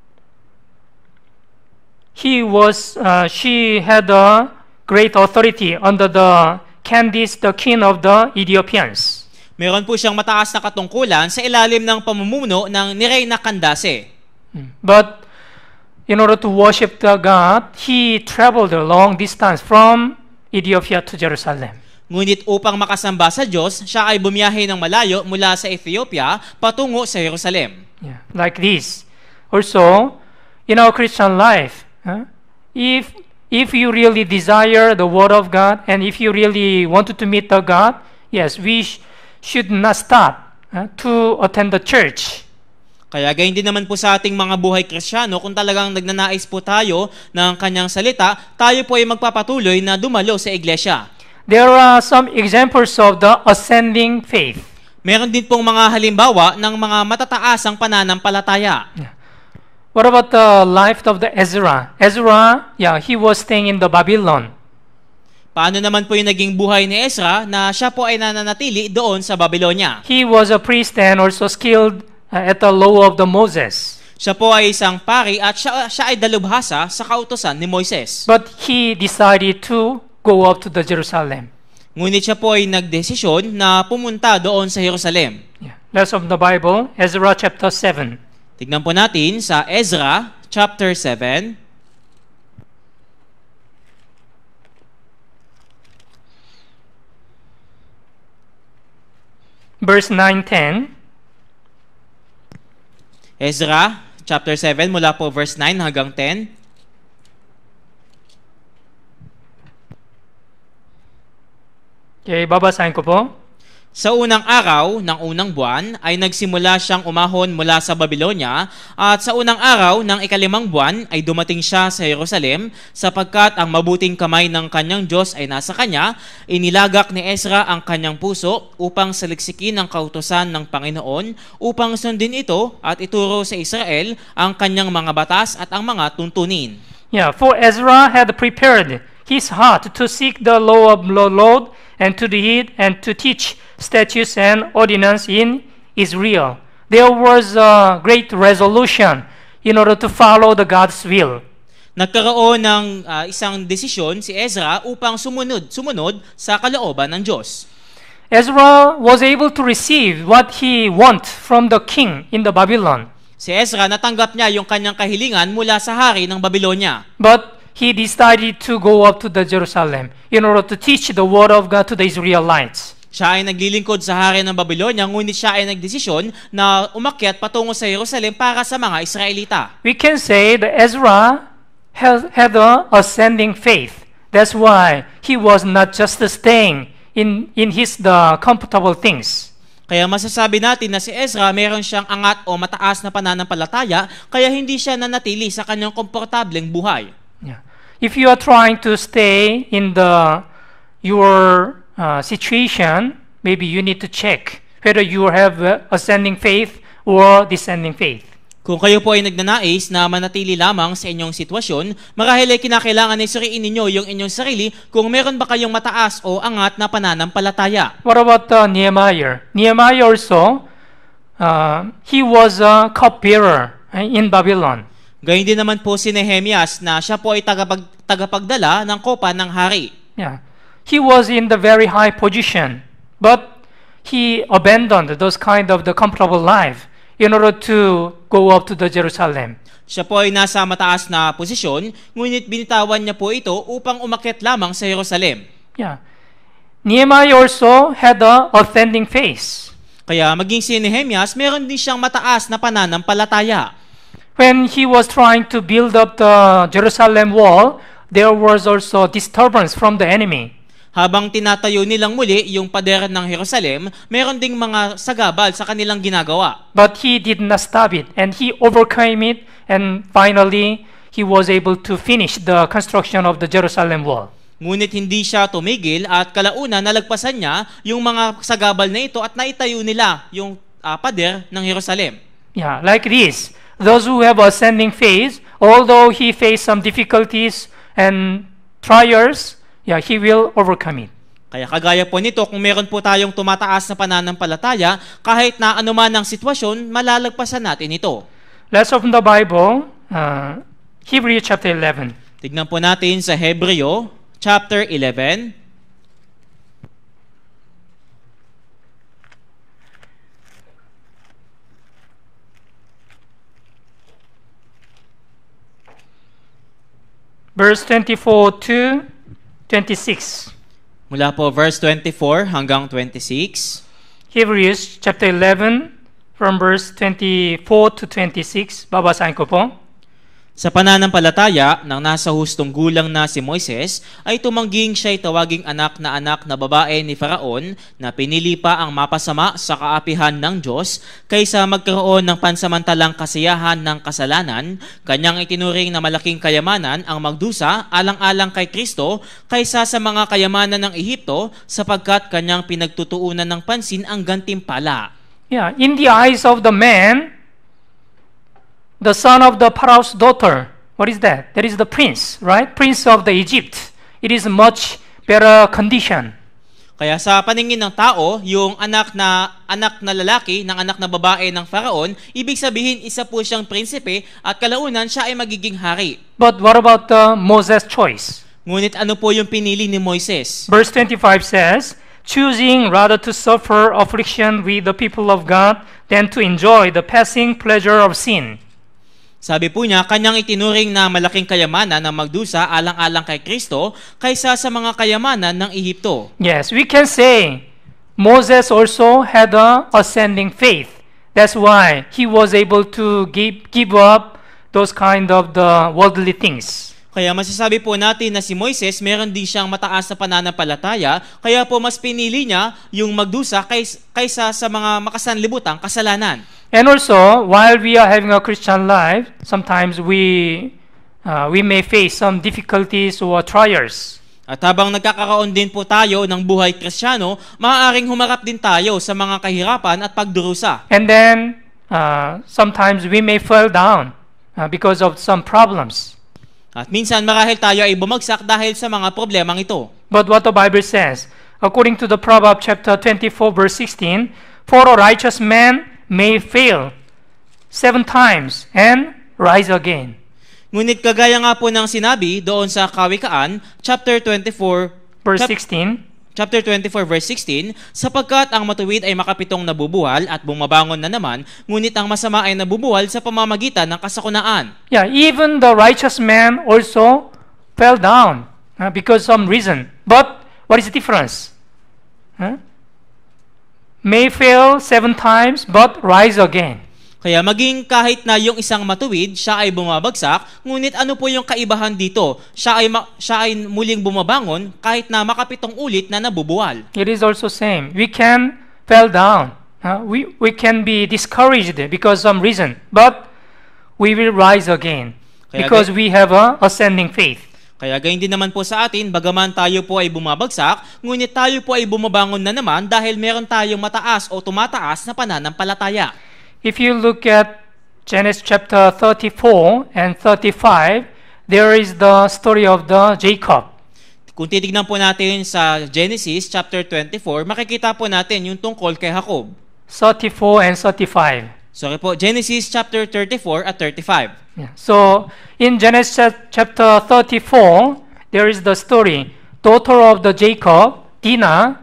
he was, uh, she had a great authority under the Candace, the king of the Ethiopians. Meron po siyang mataas na katungkulan sa ilalim ng pamumuno ng ni Reyna Candace. But in order to worship the God, he traveled a long distance from Ethiopia to Jerusalem. Ngunit upang makasamba sa Diyos, siya ay bumiyahe ng malayo mula sa Ethiopia patungo sa Jerusalem. Yeah, like this. Also, in our Christian life, huh, if if you really desire the Word of God and if you really wanted to meet the God, yes, we sh- should not stop huh, to attend the church. Kaya gayon din naman po sa ating mga buhay Kristiyano, kung talagang nagnanais po tayo ng kanyang salita, tayo po ay magpapatuloy na dumalo sa iglesia. There are some examples of the ascending faith. Meron din pong mga halimbawa ng mga matataasang pananampalataya. Yeah. What about the life of the Ezra? Ezra, yeah, he was staying in the Babylon. Paano naman po yung naging buhay ni Ezra na siya po ay nananatili doon sa Babylonia? He was a priest and also skilled uh, at the law of the Moses. Siya po ay isang pari at siya, siya ay dalubhasa sa kautusan ni Moises. But he decided to go up to the Jerusalem. Ngunit siya po ay nagdesisyon na pumunta doon sa Jerusalem. Yeah. Rest of the Bible, Ezra chapter seven. Tignan po natin sa Ezra chapter seven. Verse nine ten. Ezra chapter seven mula po verse nine hanggang ten. Okay, babasahin ko po. Sa unang araw ng unang buwan ay nagsimula siyang umahon mula sa Babylonia at sa unang araw ng ikalimang buwan ay dumating siya sa Jerusalem sapagkat ang mabuting kamay ng kanyang Diyos ay nasa kanya. Inilagak ni Ezra ang kanyang puso upang saliksikin ang kautusan ng Panginoon upang sundin ito at ituro sa Israel ang kanyang mga batas at ang mga tuntunin. Yeah, for Ezra had prepared his heart to seek the law of the Lord and to read and to teach statutes and ordinances in Israel. There was a great resolution in order to follow the God's will. Nagkaroon ng uh, isang desisyon si Ezra upang sumunod, sumunod sa kalooban ng Diyos. Ezra was able to receive what he want from the king in the Babylon. Si Ezra natanggap niya yung kanyang kahilingan mula sa hari ng Babylonia. But he decided to go up to the Jerusalem in order to teach the word of God to the Israelites. Siya ay naglilingkod sa hari ng Babylonia, ngunit siya ay nagdesisyon na umakyat patungo sa Jerusalem para sa mga Israelita. We can say that Ezra has, had a ascending faith. That's why he was not just staying in, in his the comfortable things. Kaya masasabi natin na si Ezra meron siyang angat o mataas na pananampalataya, kaya hindi siya nanatili sa kanyang komportableng buhay. Yeah. If you are trying to stay in the your uh, situation, maybe you need to check whether you have uh, ascending faith or descending faith. Kung kayo po ay nagnanais na manatili lamang sa inyong sitwasyon, marahil ay kinakailangan ay suriin ninyo yung inyong sarili kung meron ba kayong mataas o angat na pananampalataya. What about uh, Nehemiah? Nehemiah also, uh, he was a cupbearer in Babylon. Gayun din naman po si Nehemias na siya po ay tagapag, tagapagdala ng kopa ng hari. Yeah. He was in the very high position, but he abandoned those kind of the comfortable life in order to go up to the Jerusalem. Siya po ay nasa mataas na posisyon, ngunit binitawan niya po ito upang umakyat lamang sa Jerusalem. Yeah. Nehemiah also had a ascending faith. Kaya maging si Nehemias, meron din siyang mataas na pananampalataya. When he was trying to build up the Jerusalem wall, there was also disturbance from the enemy. Habang tinatayo nilang muli yung pader ng Jerusalem, meron ding mga sagabal sa kanilang ginagawa. But he did not stop it, and he overcame it, and finally, he was able to finish the construction of the Jerusalem wall. Ngunit hindi siya tumigil at kalauna nalagpasan niya yung mga sagabal na ito at naitayo nila yung uh, pader ng Jerusalem. Yeah, like this. Those who have ascending faith, although he faced some difficulties and trials, yeah, he will overcome it. Kaya kagaya po nito, kung meron po tayong tumataas na pananampalataya, kahit na anuman ang sitwasyon, malalagpasan natin ito. Let's open the Bible, uh, Hebrews chapter eleven. Tignan po natin sa Hebreo, chapter eleven. Verse twenty-four to twenty-six. Mula po verse twenty-four hanggang twenty-six. Hebrews chapter eleven from verse twenty-four to twenty-six. Babasahin ko po. Sa pananampalataya ng nasa hustong gulang na si Moises, ay tumangging siya'y tawaging anak na anak na babae ni Faraon na pinili pa ang mapasama sa kaapihan ng Diyos kaysa magkaroon ng pansamantalang kasiyahan ng kasalanan. Kanyang itinuring na malaking kayamanan ang magdusa alang-alang kay Kristo kaysa sa mga kayamanan ng Ehipto sapagkat kanyang pinagtutuunan ng pansin ang gantimpala. Yeah, in the eyes of the man, the son of the Pharaoh's daughter, what is that? That is the prince, right? Prince of the Egypt. It is much better condition. Kaya sa paningin ng tao, yung anak na anak na lalaki ng anak na babae ng Faraon, ibig sabihin isa po siyang prinsipe at kalaunan siya ay magiging hari. But what about the Moses' choice? Ngunit ano po yung pinili ni Moises? Verse twenty-five says, choosing rather to suffer affliction with the people of God than to enjoy the passing pleasure of sin. Sabi po niya, kanyang itinuring na malaking kayamanan ng magdusa alang-alang kay Kristo kaysa sa mga kayamanan ng Ehipto. Yes, we can say Moses also had a ascending faith. That's why he was able to give, give up those kind of the worldly things. Kaya masasabi po natin na si Moises meron din siyang mataas na pananampalataya, kaya po mas pinili niya yung magdusa kaysa, kaysa sa mga makasanlibutang kasalanan. And also, while we are having a Christian life, sometimes we uh, we may face some difficulties or trials. At habang nagkakaroon din po tayo ng buhay Kristiyano, maaaring humarap din tayo sa mga kahirapan at pagdurusa. And then, uh, sometimes we may fall down uh, because of some problems. At minsan marahil tayo ay bumagsak dahil sa mga problemang ito. But what the Bible says, according to the Proverbs chapter twenty-four verse sixteen, for a righteous man may fail seven times and rise again. Ngunit kagaya nga po ng sinabi doon sa Kawikaan, chapter twenty-four, verse chap- sixteen, chapter twenty-four, verse sixteen, sapagkat ang matuwid ay makapitong nabubuhal at bumabangon na naman, ngunit ang masama ay nabubuhal sa pamamagitan ng kasakunaan. Yeah, even the righteous man also fell down uh, because some reason. But what is the difference? Huh? May fail seven times, but rise again. Kaya maging kahit na yung isang matuwid, siya ay bumabagsak, ngunit ano po yung kaibahan dito? Siya ay, ma- siya ay muling bumabangon kahit na makapitong ulit na nabubuwal. It is also same. We can fall down. Uh, we, we can be discouraged because of some reason. But we will rise again Kaya because ga- we have a ascending faith. Kaya gayon din naman po sa atin, bagaman tayo po ay bumabagsak, ngunit tayo po ay bumabangon na naman dahil meron tayong mataas o tumataas na pananampalataya. If you look at Genesis chapter thirty-four and thirty-five, there is the story of the Jacob. Kung titignan po natin sa Genesis chapter twenty-four, makikita po natin yung tungkol kay Jacob. thirty-four and thirty-five. Sorry po, Genesis chapter thirty-four at thirty-five. Yeah. So in Genesis chap- chapter thirty-four, there is the story. Daughter of the Jacob, Dinah,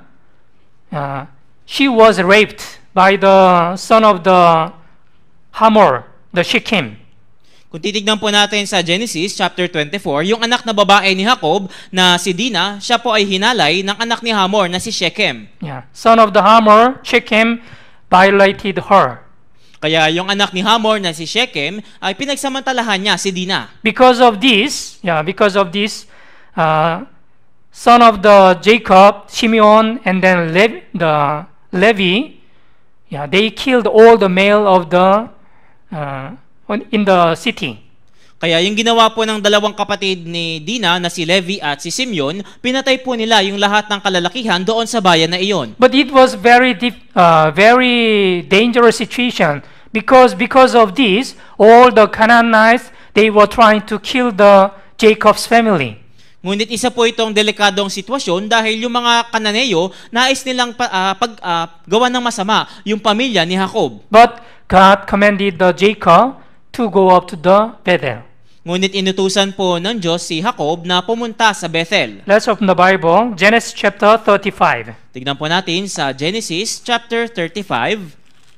uh, she was raped by the son of the Hamor, the Shechem. Kung titignan po natin sa Genesis chapter twenty-four, yung anak na babae ni Jacob na si Dinah, siya po ay hinalay ng anak ni Hamor na si Shechem. Yeah. Son of the Hamor, Shechem, violated her. Kaya yung anak ni Hamor na si Shechem ay pinagsamantalahan niya si Dinah. Because of this, yeah, because of this, uh, son of the Jacob, Simeon, and then Lev- the Levi, yeah, they killed all the male of the uh, in the city. Kaya yung ginawa po ng dalawang kapatid ni Dinah na si Levi at si Simeon, pinatay po nila yung lahat ng kalalakihan doon sa bayan na iyon. But it was very dif- uh, very dangerous situation because because of this, all the Canaanites they were trying to kill the Jacob's family. Ngunit isa po itong delikadong sitwasyon dahil yung mga Kananeo nais nilang pa, uh, pag uh, gawa ng masama yung pamilya ni Jacob. But God commanded the Jacob to go up to the Bethel. Ngunit inutusan po ng Diyos si Jacob na pumunta sa Bethel. Let's open the Bible, Genesis chapter thirty-five. Tignan po natin sa Genesis chapter thirty-five.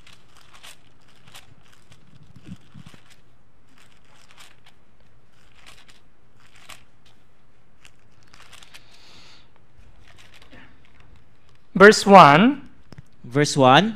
Verse one. Verse one.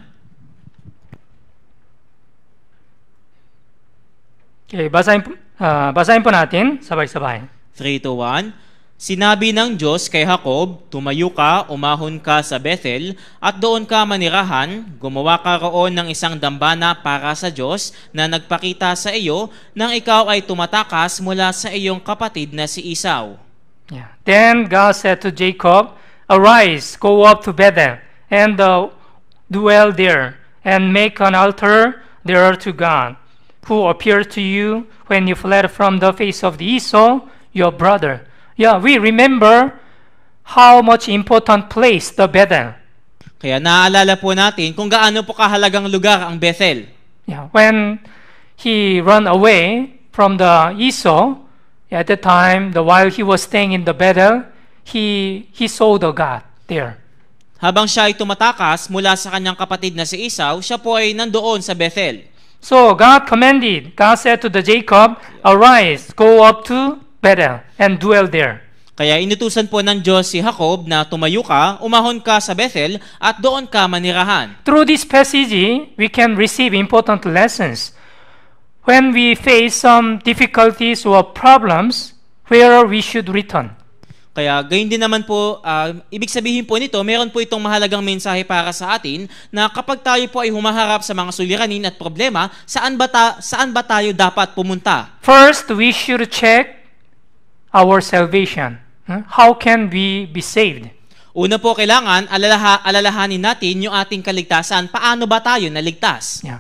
Okay, basahin po, uh, basahin po natin sabay-sabay. three to one. Sinabi ng Diyos kay Jacob, tumayo ka, umahon ka sa Bethel, at doon ka manirahan, gumawa ka roon ng isang dambana para sa Diyos na nagpakita sa iyo nang ikaw ay tumatakas mula sa iyong kapatid na si Esau. Yeah. Then God said to Jacob, arise, go up to Bethel, and uh, dwell there, and make an altar there to God, who appeared to you when you fled from the face of the Esau, your brother. Yeah, we remember how much important place the Bethel. Kaya naaalala po natin kung gaano po kahalagang lugar ang Bethel. Yeah, when he ran away from the Esau, at the time, the while he was staying in the Bethel, he he saw the God there. Habang siya ay tumatakas mula sa kanyang kapatid na si Esau, siya po ay nandoon sa Bethel. So God commanded, God said to the Jacob, arise, go up to Bethel and dwell there. Kaya inutusan po ng Diyos si Jacob na tumayo ka, umahon ka sa Bethel, at doon ka manirahan. Through this passage, we can receive important lessons. When we face some difficulties or problems, where we should return. Kaya gayon din naman po, uh, ibig sabihin po nito, meron po itong mahalagang mensahe para sa atin na kapag tayo po ay humaharap sa mga suliranin at problema, saan ba, ta- saan ba tayo dapat pumunta? First, we should check our salvation. Huh? How can we be saved? Una po, kailangan alalaha, alalahanin natin yung ating kaligtasan. Paano ba tayo naligtas? Yeah.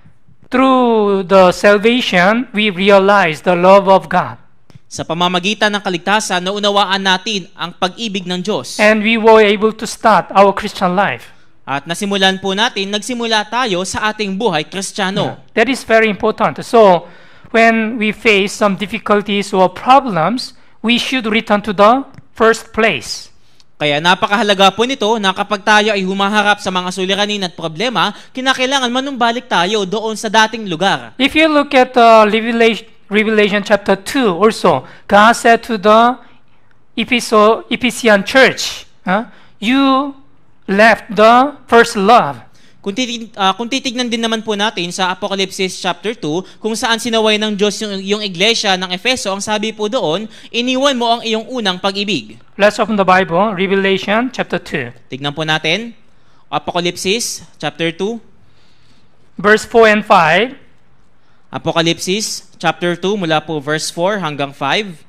Through the salvation, we realize the love of God. Sa pamamagitan ng kaligtasan, naunawaan natin ang pag-ibig ng Diyos. And we were able to start our Christian life. At nasimulan po natin, nagsimula tayo sa ating buhay Kristiyano. Yeah. That is very important. So, when we face some difficulties or problems, we should return to the first place. Kaya napakahalaga po nito na kapag tayo ay humaharap sa mga suliranin at problema, kinakailangan manumbalik tayo doon sa dating lugar. If you look at uh, Revelation, Revelation chapter two also, God said to the Epheso, Ephesian church, huh, you left the first love. Kung, titig, uh, kung titignan din naman po natin sa Apocalypse chapter two, kung saan sinaway ng Diyos yung, yung iglesia ng Efeso, ang sabi po doon, iniwan mo ang iyong unang pag-ibig. Let's open the Bible, Revelation chapter two. Tignan po natin, Apocalypse chapter two. Verse four and five. Apocalypse chapter two, mula po verse four hanggang five.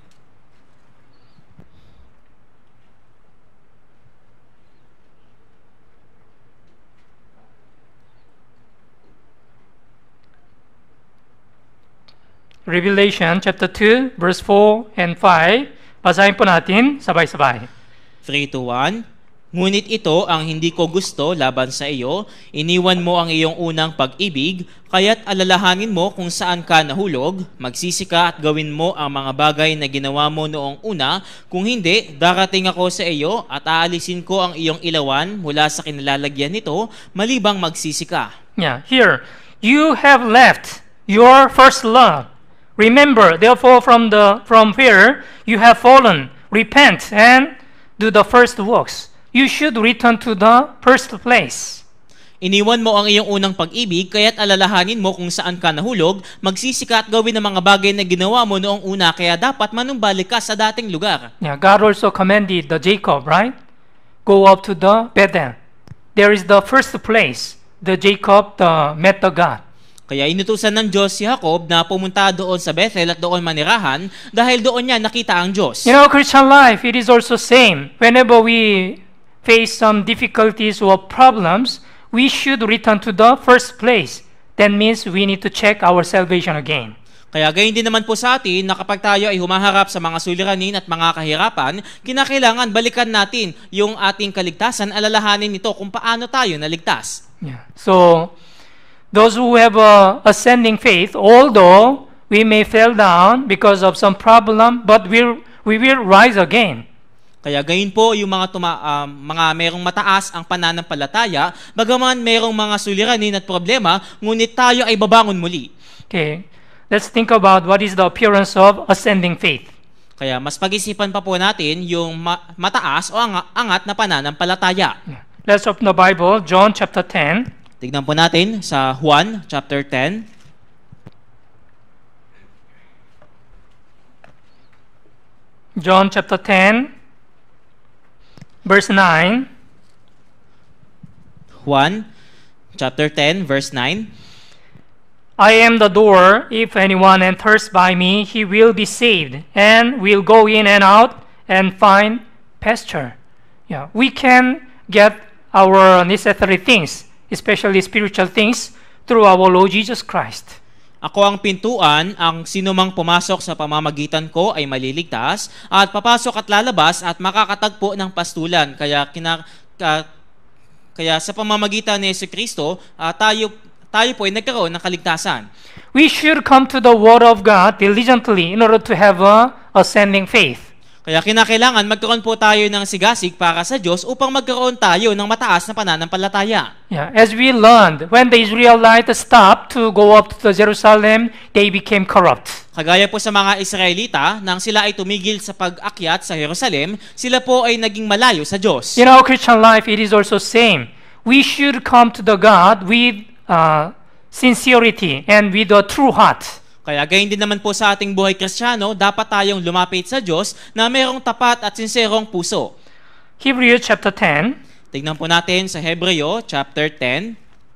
Revelation chapter two, verse four and five. Basahin po natin sabay-sabay. three, two, one. Ngunit ito ang hindi ko gusto laban sa iyo, iniwan mo ang iyong unang pag-ibig, kaya't alalahanin mo kung saan ka nahulog, magsisi ka at gawin mo ang mga bagay na ginawa mo noong una, kung hindi, darating ako sa iyo at aalisin ko ang iyong ilawan mula sa kinalalagyan nito, malibang magsisi ka. Yeah, here, you have left your first love. Remember, therefore, from the from where you have fallen, repent and do the first works. You should return to the first place. Iniwan mo ang iyong unang pag-ibig, kaya't alalahanin mo kung saan ka nahulog, magsisi ka at gawin ang mga bagay na ginawa mo noong una, kaya dapat manumbalik ka sa dating lugar. Yeah, God also commanded the Jacob, right? Go up to the Bethel. There is the first place. The Jacob the met the God. Kaya inutusan ng Diyos si Jacob na pumunta doon sa Bethel at doon manirahan dahil doon niya nakita ang Diyos. You know, Christian life, it is also same. Whenever we face some difficulties or problems, we should return to the first place. That means we need to check our salvation again. Kaya gayon din naman po sa atin na kapag tayo ay humaharap sa mga suliranin at mga kahirapan, kinakailangan balikan natin yung ating kaligtasan, alalahanin nito kung paano tayo naligtas. Yeah. So, those who have a ascending faith, although we may fall down because of some problem, but we'll, we will rise again. Kaya gayon po yung mga tuma, uh, mga merong mataas ang pananampalataya, bagaman merong mga suliranin at problema, ngunit tayo ay babangon muli. Okay, let's think about what is the appearance of ascending faith. Kaya mas pag-isipan pa po natin yung ma- mataas o ang- angat na pananampalataya. Yeah. Let's open the Bible, John chapter ten. Tignan po natin sa Juan chapter ten. John chapter ten, verse nine. Juan chapter ten, verse nine. I am the door. If anyone enters by me, he will be saved, and will go in and out and find pasture. Yeah, we can get our necessary things, especially spiritual things, through our Lord Jesus Christ. Ako ang pintuan, ang sinumang pumasok sa pamamagitan ko ay maliligtas, at papasok at lalabas at makakatagpo ng pastulan. Kaya kina, uh, kaya sa pamamagitan ni Jesucristo, uh, tayo tayo po ay nagkaroon ng kaligtasan. We should come to the Word of God diligently in order to have a ascending faith. Kaya kinakailangan magkaroon po tayo ng sigasig para sa Diyos upang magkaroon tayo ng mataas na pananampalataya. Yeah, as we learned, when the Israelites stopped to go up to Jerusalem, they became corrupt. Kagaya po sa mga Israelita, nang sila ay tumigil sa pag-akyat sa Jerusalem, sila po ay naging malayo sa Diyos. In our Christian life, it is also same. We should come to the God with uh, sincerity and with a true heart. Kaya gayon din naman po sa ating buhay Kristiyano, dapat tayong lumapit sa Diyos na mayroong tapat at sinserong puso. Hebrews chapter ten. Tignan po natin sa Hebreo chapter ten.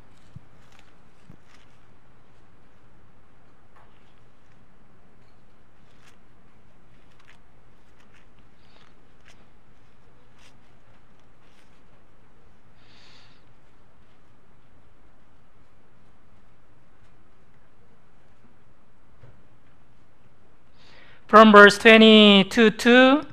From verse twenty-two to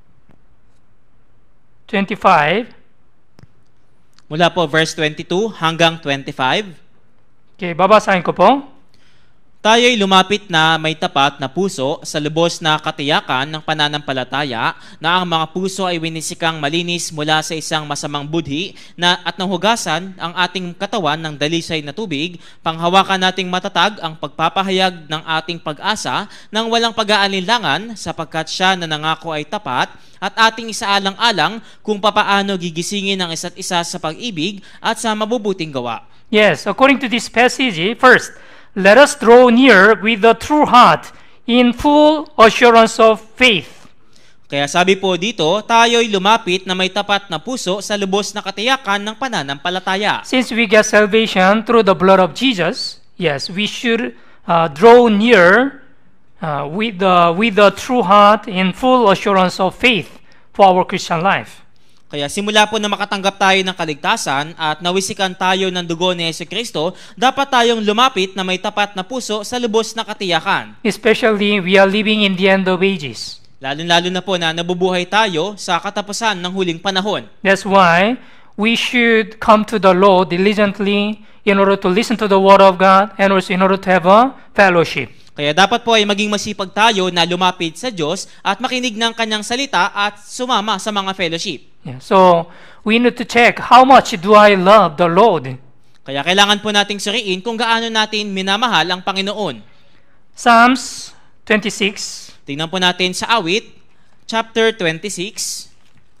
twenty-five. Mula po verse twenty-two hanggang twenty-five. Okay, babasahin ko po. Tayo'y lumapit na may tapat na puso sa lubos na katiyakan ng pananampalataya na ang mga puso ay winisikang malinis mula sa isang masamang budhi na at nahugasan ang ating katawan ng dalisay na tubig, panghawakan nating matatag ang pagpapahayag ng ating pag-asa nang walang pag-aalinlangan sapagkat siya na nangako ay tapat at ating isaalang-alang kung papaano gigisingin ang isa't isa sa pag-ibig at sa mabubuting gawa. Yes, according to this passage, first, let us draw near with a true heart in full assurance of faith. Kaya sabi po dito, tayo'y lumapit na may tapat na puso sa lubos na katiyakan ng pananampalataya. Since we get salvation through the blood of Jesus, yes, we should uh, draw near uh, with the with a true heart in full assurance of faith for our Christian life. Kaya simula po na makatanggap tayo ng kaligtasan at nawisikan tayo ng dugo ni Jesucristo, dapat tayong lumapit na may tapat na puso sa lubos na katiyakan. Especially we are living in the end of ages. Lalo-lalo na po na nabubuhay tayo sa katapusan ng huling panahon. That's why we should come to the Lord diligently in order to listen to the Word of God and also in order to have a fellowship. Kaya dapat po ay maging masipag tayo na lumapit sa Diyos at makinig ng Kanyang salita at sumama sa mga fellowship. Yeah, so we need to check how much do I love the Lord. Kaya kailangan po nating suriin kung gaano natin minamahal ang Panginoon. Psalms twenty-six. Tingnan po natin sa awit, chapter twenty-six.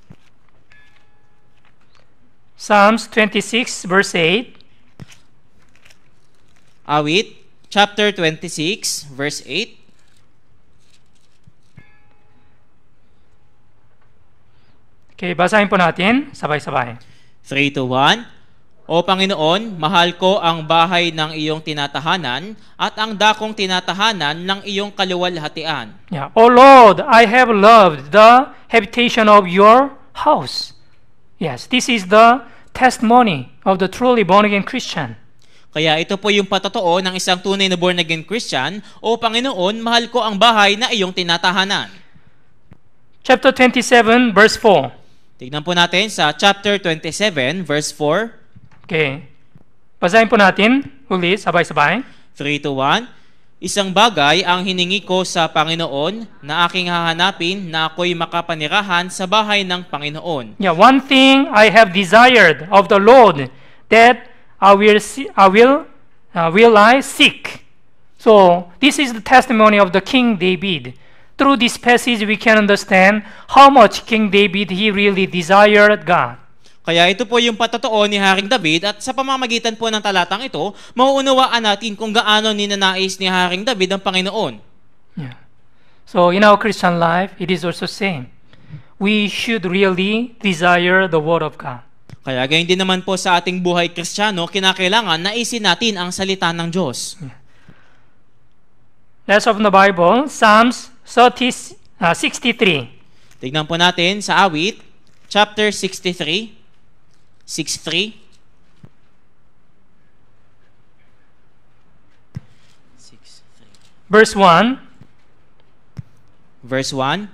Psalms twenty-six, verse eight. Awit, chapter twenty-six, verse eight. Okay, basahin po natin sabay-sabay. three to one. O Panginoon, mahal ko ang bahay ng iyong tinatahanan at ang dakong tinatahanan ng iyong kaluwalhatian. Yeah. O Lord, I have loved the habitation of your house. Yes, this is the testimony of the truly born-again Christian. Kaya ito po yung patotoo ng isang tunay na born-again Christian. O Panginoon, mahal ko ang bahay na iyong tinatahanan. Chapter twenty-seven, verse four. Tignan po natin sa chapter twenty-seven, verse four. Okay. Basahin po natin ulit, sabay-sabay. three to one. Isang bagay ang hiningi ko sa Panginoon na aking hahanapin na ako'y makapanirahan sa bahay ng Panginoon. Yeah, one thing I have desired of the Lord that I will see, I will uh, will I seek. So, this is the testimony of the King David. Through this passage, we can understand how much King David, he really desired God. Kaya ito po yung patotoo ni Haring David at sa pamamagitan po ng talatang ito, mauunawaan natin kung gaano ninanais ni Haring David ang Panginoon. Yeah. So, in our Christian life, it is also same. We should really desire the Word of God. Kaya gayon din naman po sa ating buhay Kristiyano, kinakailangan naisin natin ang salita ng Diyos. Yeah. Let's open the Bible, Psalms thirty, uh, sixty-three. Tignan po natin sa awit, chapter sixty-three, sixty-three. Verse one. Verse one.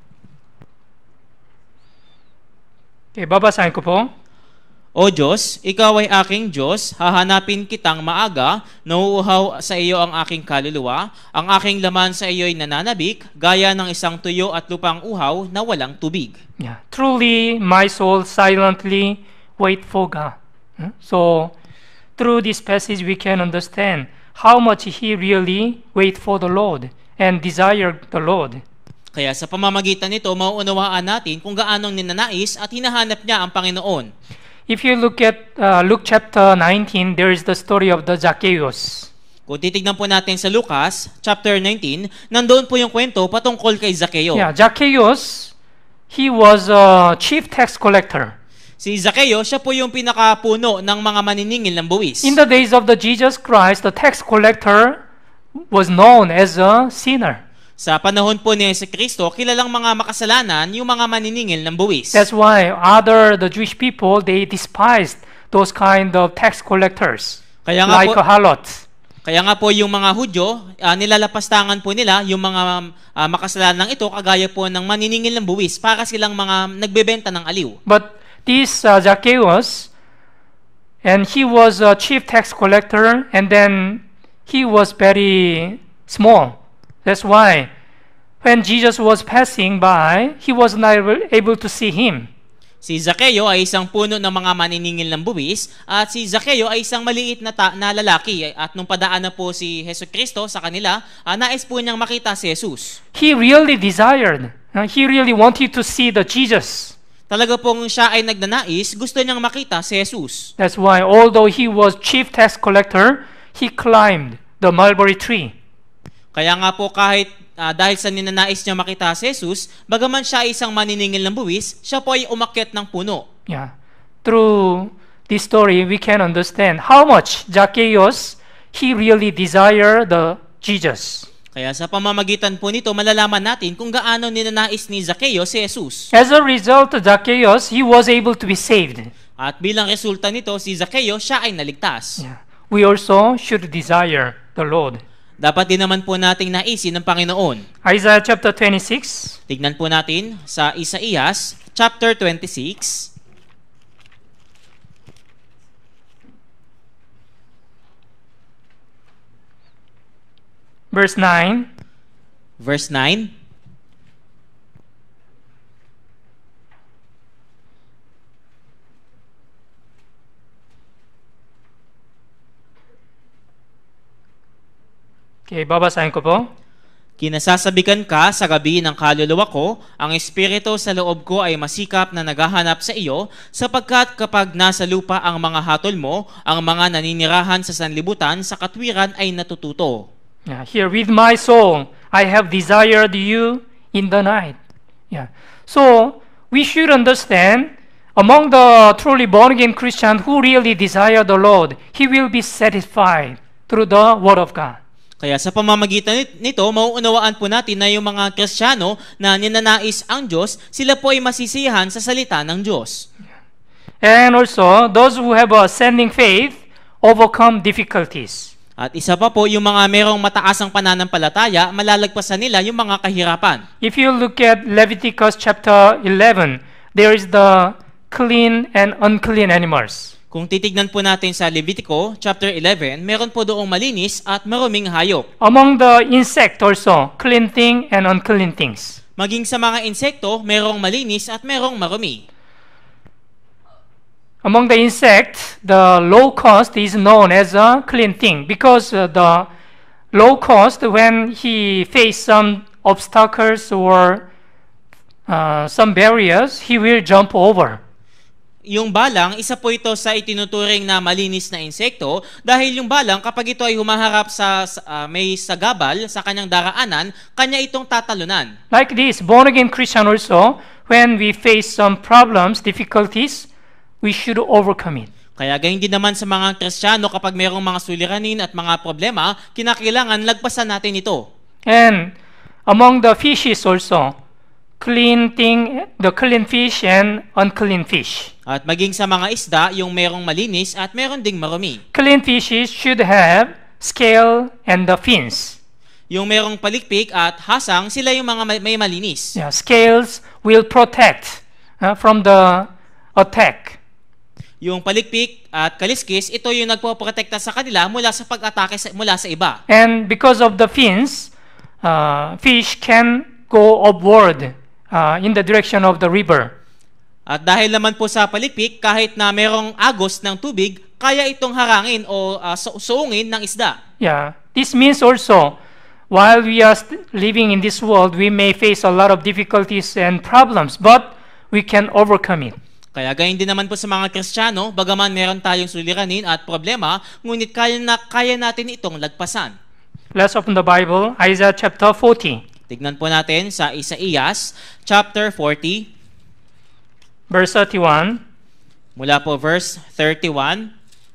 Okay, babasahin ko po. O Diyos, ikaw ay aking Diyos, hahanapin kitang maaga, nauuhaw sa iyo ang aking kaluluwa, ang aking laman sa iyo'y nananabik, gaya ng isang tuyo at lupang uhaw na walang tubig. Yeah. Truly, my soul silently wait for God. Hmm? So, through this passage, we can understand how much he really wait for the Lord and desire the Lord. Kaya sa pamamagitan nito, mauunawaan natin kung gaano ninanais at hinahanap niya ang Panginoon. If you look at uh, Luke chapter nineteen, there is the story of the Zacchaeus. Kung titignan po natin sa Lucas, chapter nineteen, nandoon po yung kwento patungkol kay Zacchaeus. Yeah, Zacchaeus, he was a chief tax collector. Si Zacchaeus, siya po yung pinakapuno ng mga maniningil ng buwis. In the days of the Jesus Christ, the tax collector was known as a sinner. Sa panahon po ni Jesucristo, kilalang mga makasalanan yung mga maniningil ng buwis. That's why other the Jewish people, they despised those kind of tax collectors, Kaya nga like po, harlots. Kaya nga po yung mga Hudyo, uh, nilalapastangan po nila yung mga uh, makasalanang ito kagaya po ng maniningil ng buwis para silang mga nagbebenta ng aliw. But this uh, Zacchaeus, and he was a chief tax collector, and then he was very small. That's why when Jesus was passing by, he was not able to see him. Si Zacchaeus ay isang puno ng mga maniningil ng buwis at si Zacchaeus ay isang maliit na, ta- na lalaki at nung padaan na po si Jesucristo sa kanila, uh, nais po niyang makita si Jesus. He really desired, uh, he really wanted to see the Jesus. Talaga pong siya ay nagnanais, gusto niyang makita si Jesus. That's why, although he was chief tax collector, he climbed the mulberry tree. Kaya nga po kahit uh, dahil sa ninanais niya makita si Jesus, bagaman siya ay isang maniningil ng buwis, siya po ay umakyat ng puno. Yeah. Through this story, we can understand how much Zacchaeus, he really desired the Jesus. Kaya sa pamamagitan po nito, malalaman natin kung gaano ninanais ni Zacchaeus si Jesus. As a result, Zacchaeus, he was able to be saved. At bilang resulta nito, si Zacchaeus, siya ay naligtas. Yeah. We also should desire the Lord. Dapat din naman po nating naisin ng Panginoon. Isaiah chapter twenty-six. Tignan po natin sa Isaías chapter twenty-six. Verse nine. Verse nine. Okay, babasahin ko po. Kinasasabikan ka sa gabi ng kaluluwa ko, ang espiritu sa loob ko ay masikap na naghahanap sa iyo, sapagkat kapag nasa lupa ang mga hatol mo, ang mga naninirahan sa sanlibutan sa katwiran ay natututo. Yeah, here, with my soul, I have desired you in the night. Yeah. So, we should understand, among the truly born-again Christians who really desire the Lord, He will be satisfied through the Word of God. Kaya sa pamamagitan nito, mauunawaan po natin na yung mga Kristiyano na ninanais ang Diyos, sila po ay masisiyahan sa salita ng Diyos. And also, those who have a ascending faith overcome difficulties. At isa pa po, yung mga merong mataasang pananampalataya, malalagpasan nila yung mga kahirapan. If you look at Leviticus chapter eleven, there is the clean and unclean animals. Kung titignan po natin sa Levitico chapter eleven, meron po doong malinis at maruming hayop. Among the insect also, clean thing and unclean things. Maging sa mga insekto, merong malinis at merong marumi. Among the insects, the locust is known as a clean thing because uh, the locust, when he faces some obstacles or uh, some barriers, he will jump over. Yung balang, isa po ito sa itinuturing na malinis na insekto dahil yung balang, kapag ito ay humaharap sa uh, may sagabal sa kanyang daraanan, kanya itong tatalunan. Like this, born-again Christian also, when we face some problems, difficulties, we should overcome it. Kaya gayon din naman sa mga Kristiyano, kapag mayroong mga suliranin at mga problema, kinakailangan lagpasan natin ito. And among the fishes also, clean thing, the clean fish and unclean fish. At maging sa mga isda, yung merong malinis at meron ding marumi. Clean fishes should have scale and the fins. Yung merong palikpik at hasang, sila yung mga may malinis. Yeah, scales will protect uh, from the attack. Yung palikpik at kaliskis, ito yung nagpoprotekta sa kanila mula sa pag-atake sa, mula sa iba. And because of the fins, uh, fish can go upward uh, in the direction of the river. At dahil naman po sa palikpik, kahit na merong agos ng tubig, kaya itong harangin o uh, su- suungin ng isda. Yeah, this means also, while we are st- living in this world, we may face a lot of difficulties and problems, but we can overcome it. Kaya gayon din naman po sa mga Kristiyano, bagaman meron tayong suliranin at problema, ngunit kaya, na, kaya natin itong lagpasan. Let's open the Bible, Isaiah chapter forty. Tignan po natin sa Isaías chapter forty. Verse thirty-one. Mula po verse thirty-one.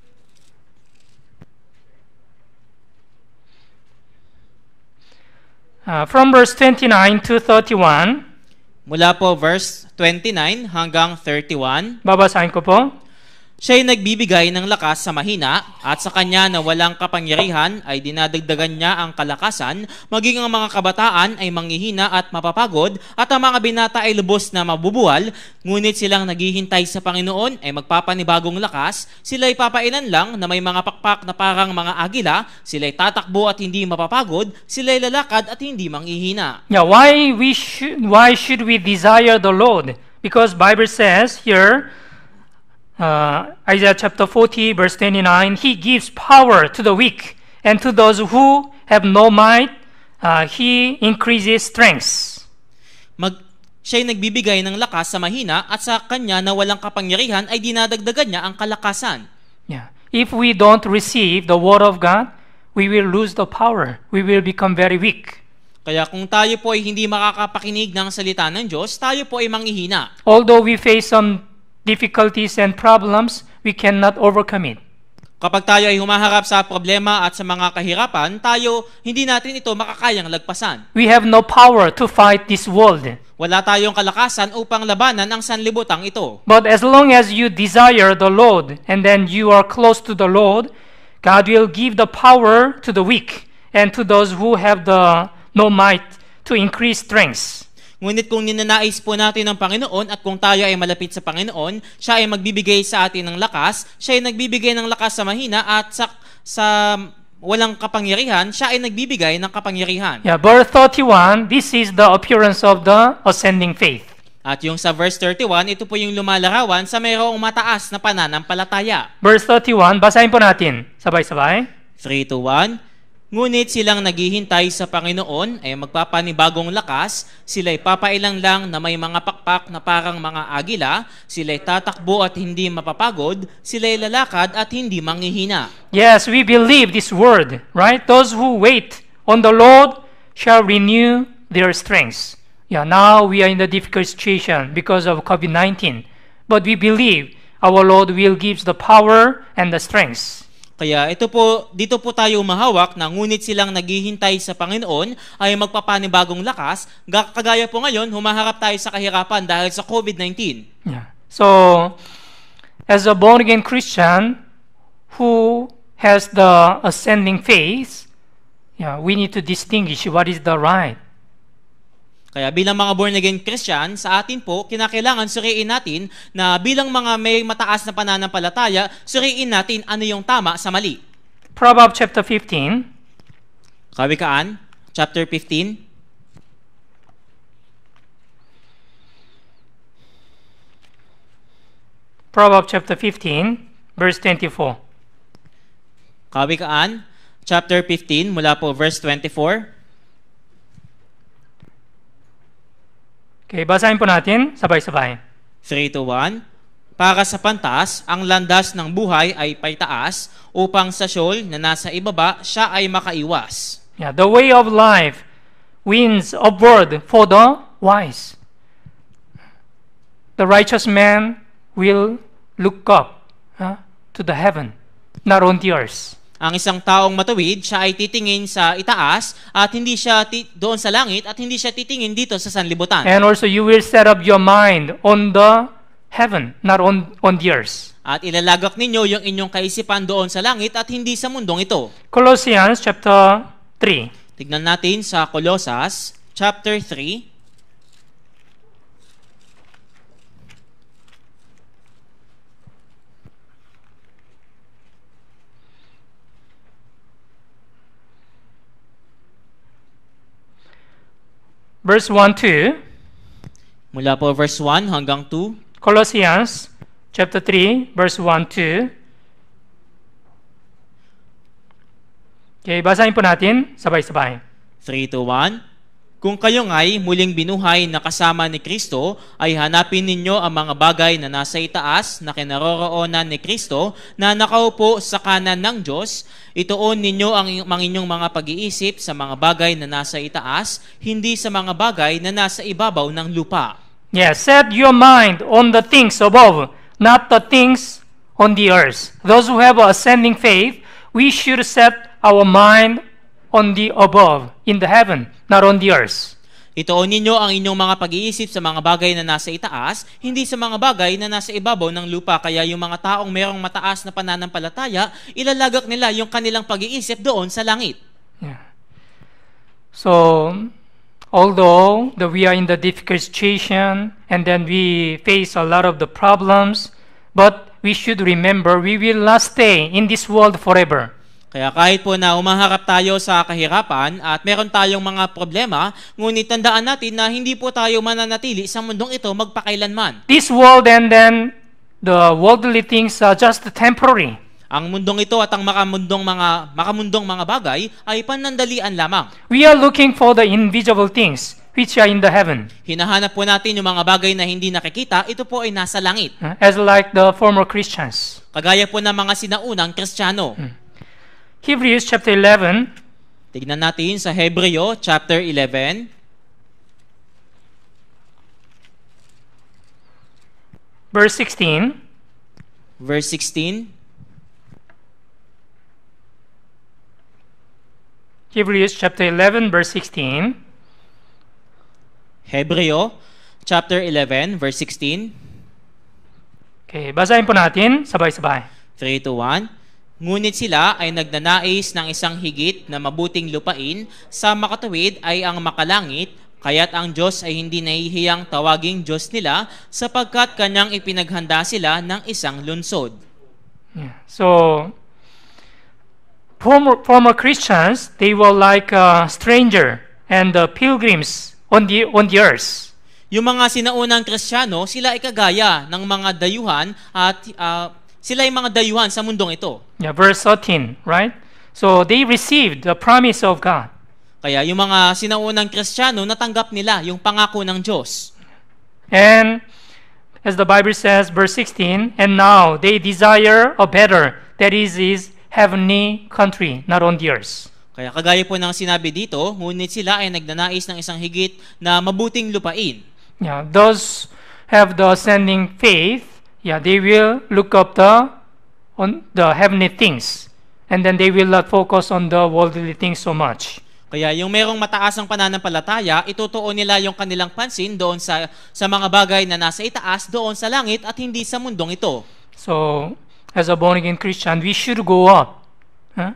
Uh, from verse twenty-nine to thirty-one. Mula po verse twenty-nine hanggang thirty-one. Babasahin ko po. Siya'y nagbibigay ng lakas sa mahina at sa kanya na walang kapangyarihan ay dinadagdagan niya ang kalakasan, maging ang mga kabataan ay manghihina at mapapagod at ang mga binata ay lubos na mabubuwal, ngunit silang naghihintay sa Panginoon ay magpapanibagong lakas, sila'y papailan lang na may mga pakpak na parang mga agila, sila'y tatakbo at hindi mapapagod, sila'y lalakad at hindi manghihina. Yeah, why we should why should we desire the Lord? Because Bible says here, Uh, Isaiah chapter forty, verse twenty-nine, He gives power to the weak, and to those who have no might, uh, He increases strength. Mag, siya'y nagbibigay ng lakas sa mahina at sa kanya na walang kapangyarihan ay dinadagdagan niya ang kalakasan. Yeah. If we don't receive the word of God, we will lose the power. We will become very weak. Kaya kung tayo po ay hindi makakapakinig ng salita ng Diyos, tayo po ay manghihina. Although we face some difficulties and problems, we cannot overcome it. Kapag tayo ay humaharap sa problema at sa mga kahirapan, tayo hindi natin ito makakayang lagpasan. We have no power to fight this world. Wala tayong kalakasan upang labanan ang sanlibutang ito. But as long as you desire the Lord and then you are close to the Lord, God will give the power to the weak and to those who have the no might to increase strength. Ngunit kung ninanais po natin ng Panginoon at kung tayo ay malapit sa Panginoon, siya ay magbibigay sa atin ng lakas, siya ay nagbibigay ng lakas sa mahina at sa, sa walang kapangyarihan, siya ay nagbibigay ng kapangyarihan. Yeah, verse thirty-one, this is the appearance of the ascending faith. At yung sa verse thirty-one, ito po yung lumalarawan sa mayroong mataas na pananampalataya. Verse thirty-one, basahin po natin. Sabay-sabay. three to one. Ngunit silang naghihintay sa Panginoon ay magpapanibagong lakas, sila'y papailang lang na may mga pakpak na parang mga agila, sila'y tatakbo at hindi mapapagod, sila'y lalakad at hindi manghihina. Yes, we believe this word, right? Those who wait on the Lord shall renew their strength. Yeah, now we are in the difficult situation because of COVID nineteen. But we believe our Lord will give the power and the strength. Kaya ito po, dito po tayo mahawak na ngunit silang naghihintay sa Panginoon ay magpapanibagong lakas. Kagaya po ngayon, humaharap tayo sa kahirapan dahil sa COVID nineteen. Yeah. So, as a born-again Christian who has the ascending faith, yeah, we need to distinguish what is the right. Kaya bilang mga born-again Christian, sa atin po, kinakailangan suriin natin na bilang mga may mataas na pananampalataya, suriin natin ano yung tama sa mali. Proverbs chapter fifteen. Kawikaan, chapter fifteen. Proverbs chapter fifteen, verse twenty-four. Kawikaan, chapter fifteen, mula po verse twenty-four. Okay, basahin po natin, sabay-sabay. three to one. Para sa pantas, ang landas ng buhay ay paitaas, upang sa syol na nasa ibaba, siya ay makaiwas. Yeah, the way of life wins upward for the wise. The righteous man will look up huh, to the heaven, not on the earth. Ang isang taong matuwid, siya ay titingin sa itaas at hindi siya ti- doon sa langit at hindi siya titingin dito sa sanlibutan. And also you will set up your mind on the heaven, not on, on the earth. At ilalagak ninyo yung inyong kaisipan doon sa langit at hindi sa mundong ito. Colossians chapter three. Tignan natin sa Colosas chapter three. Verse one, two. Mula po verse one hanggang two. Colossians chapter three, verse one, two. Okay, basahin po natin, sabay-sabay. three to one. Kung kayo nga'y muling binuhay na kasama ni Kristo, ay hanapin ninyo ang mga bagay na nasa itaas na kinaroroonan ni Kristo na nakaupo sa kanan ng Diyos. Ituon ninyo ang mga inyong mga pag-iisip sa mga bagay na nasa itaas, hindi sa mga bagay na nasa ibabaw ng lupa. Yes, set your mind on the things above, not the things on the earth. Those who have ascending faith, we should set our mind on the above, in the heaven, not on the earth. Ituon ninyo ang inyong mga pag-iisip sa mga bagay na nasa itaas, hindi sa mga bagay na nasa ibabaw ng lupa. Kaya yung mga taong merong mataas na pananampalataya, ilalagak nila yung kanilang pag-iisip doon sa langit. Yeah. So, although that we are in the difficult situation and then we face a lot of the problems, but we should remember we will not stay in this world forever. Kaya kahit po na umaharap tayo sa kahirapan at meron tayong mga problema, ngunit tandaan natin na hindi po tayo mananatili sa mundong ito magpakailanman. This world and then the worldly things are just temporary. Ang mundong ito at ang makamundong mga makamundong mga bagay ay panandalian lamang. We are looking for the invisible things, which are in the heaven. Hinahanap po natin yung mga bagay na hindi nakikita, ito po ay nasa langit. Uh, As like the former Christians. Kagaya po ng mga sinaunang Kristiyano. Hebrews chapter eleven, Tignan natin sa Hebreo chapter eleven, verse sixteen. verse sixteen. Hebrews chapter eleven, verse sixteen. Hebreo chapter eleven, verse sixteen. Okay, basahin po natin sabay-sabay. three to one. Ngunit sila ay nagnanais ng isang higit na mabuting lupain, sa makatuwid ay ang makalangit, kaya't ang Diyos ay hindi nahihiyang tawaging Diyos nila, sapagkat kanyang ipinaghanda sila ng isang lunsod. Yeah. So, former, former Christians, they were like a stranger and the pilgrims on the, on the earth. Yung mga sinaunang Kristiyano, sila ay kagaya ng mga dayuhan at uh, sila ay mga dayuhan sa mundong ito. Yeah, verse thirteen, right? So, they received the promise of God. Kaya yung mga sinaunang Kristiyano, natanggap nila yung pangako ng Diyos. And as the Bible says, verse sixteen, and now they desire a better, that is, is heavenly country, not on the earth. Kaya kagaya po ng sinabi dito, ngunit sila ay nagnanais ng isang higit na mabuting lupain. Yeah, those have the ascending faith, yeah, they will look up the on the heavenly things, and then they will not focus on the worldly things so much. Kaya yung merong mataas ang pananampalataya, itutuon nila yung kanilang pansin doon sa sa mga bagay na nasa itaas, doon sa langit at hindi sa mundong ito. So, as a born-again Christian, we should go up. Huh?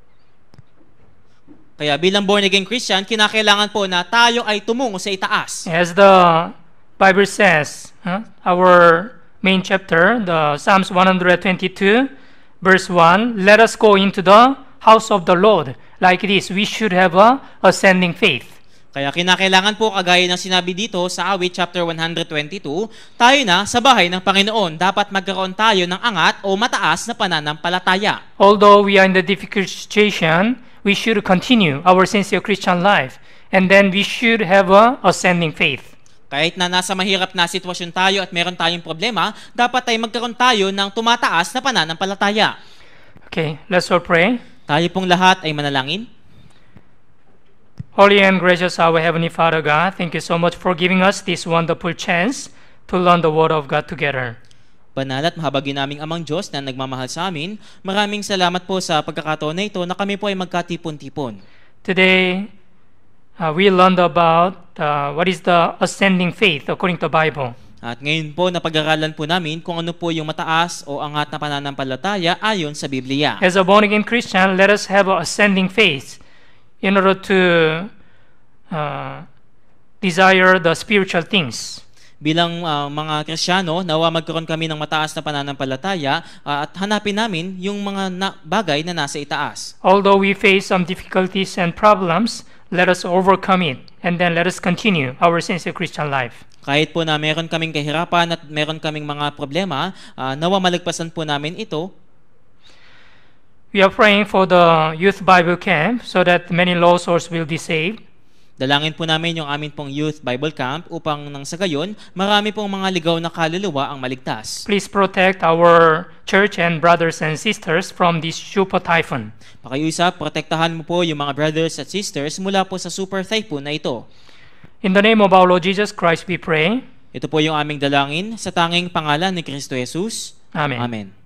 Kaya bilang born-again Christian, kinakailangan po na tayo ay tumungo sa itaas. As the Bible says, huh? Our main chapter, the Psalms one twenty-two, verse one, let us go into the house of the Lord. Like this, we should have a ascending faith. Kaya kinakailangan po, kagaya ng sinabi dito sa Awit chapter one twenty-two, tayo na sa bahay ng Panginoon. Dapat magkaroon tayo ng angat o mataas na pananampalataya. Although we are in the difficult situation, we should continue our sincere Christian life. And then we should have a ascending faith. Kahit na nasa mahirap na sitwasyon tayo at meron tayong problema, dapat ay magkaroon tayo ng tumataas na pananampalataya. Okay, let's all pray. Tayo pong lahat ay manalangin. Holy and gracious our Heavenly Father God, thank you so much for giving us this wonderful chance to learn the Word of God together. Banal at mahabagin naming Amang Diyos na nagmamahal sa amin, maraming salamat po sa pagkakataon na ito na kami po ay magkatipon-tipon. Today, uh, we learned about uh, what is the ascending faith according to the Bible. At ngayon po, napag-aralan po namin kung ano po yung mataas o angat na pananampalataya ayon sa Biblia. As a born-again Christian, let us have an ascending faith in order to uh, desire the spiritual things. Bilang uh, mga Kristiyano, nawa magkaroon kami ng mataas na pananampalataya uh, at hanapin namin yung mga na- bagay na nasa itaas. Although we face some difficulties and problems, let us overcome it and then let us continue our sincere Christian life. Kahit po na meron kaming kahirapan at meron kaming mga problema, uh, nawa malagpasan po namin ito. We are praying for the youth Bible camp so that many lost souls will be saved. Dalangin po namin yung amin pong Youth Bible Camp upang nang sa gayon, marami pong mga ligaw na kaluluwa ang maligtas. Please protect our church and brothers and sisters from this super typhoon. Pakiusap, protektahan mo po yung mga brothers at sisters mula po sa super typhoon na ito. In the name of our Lord Jesus Christ, we pray. Ito po yung aming dalangin sa tanging pangalan ni Kristo Jesus. Amen. Amen.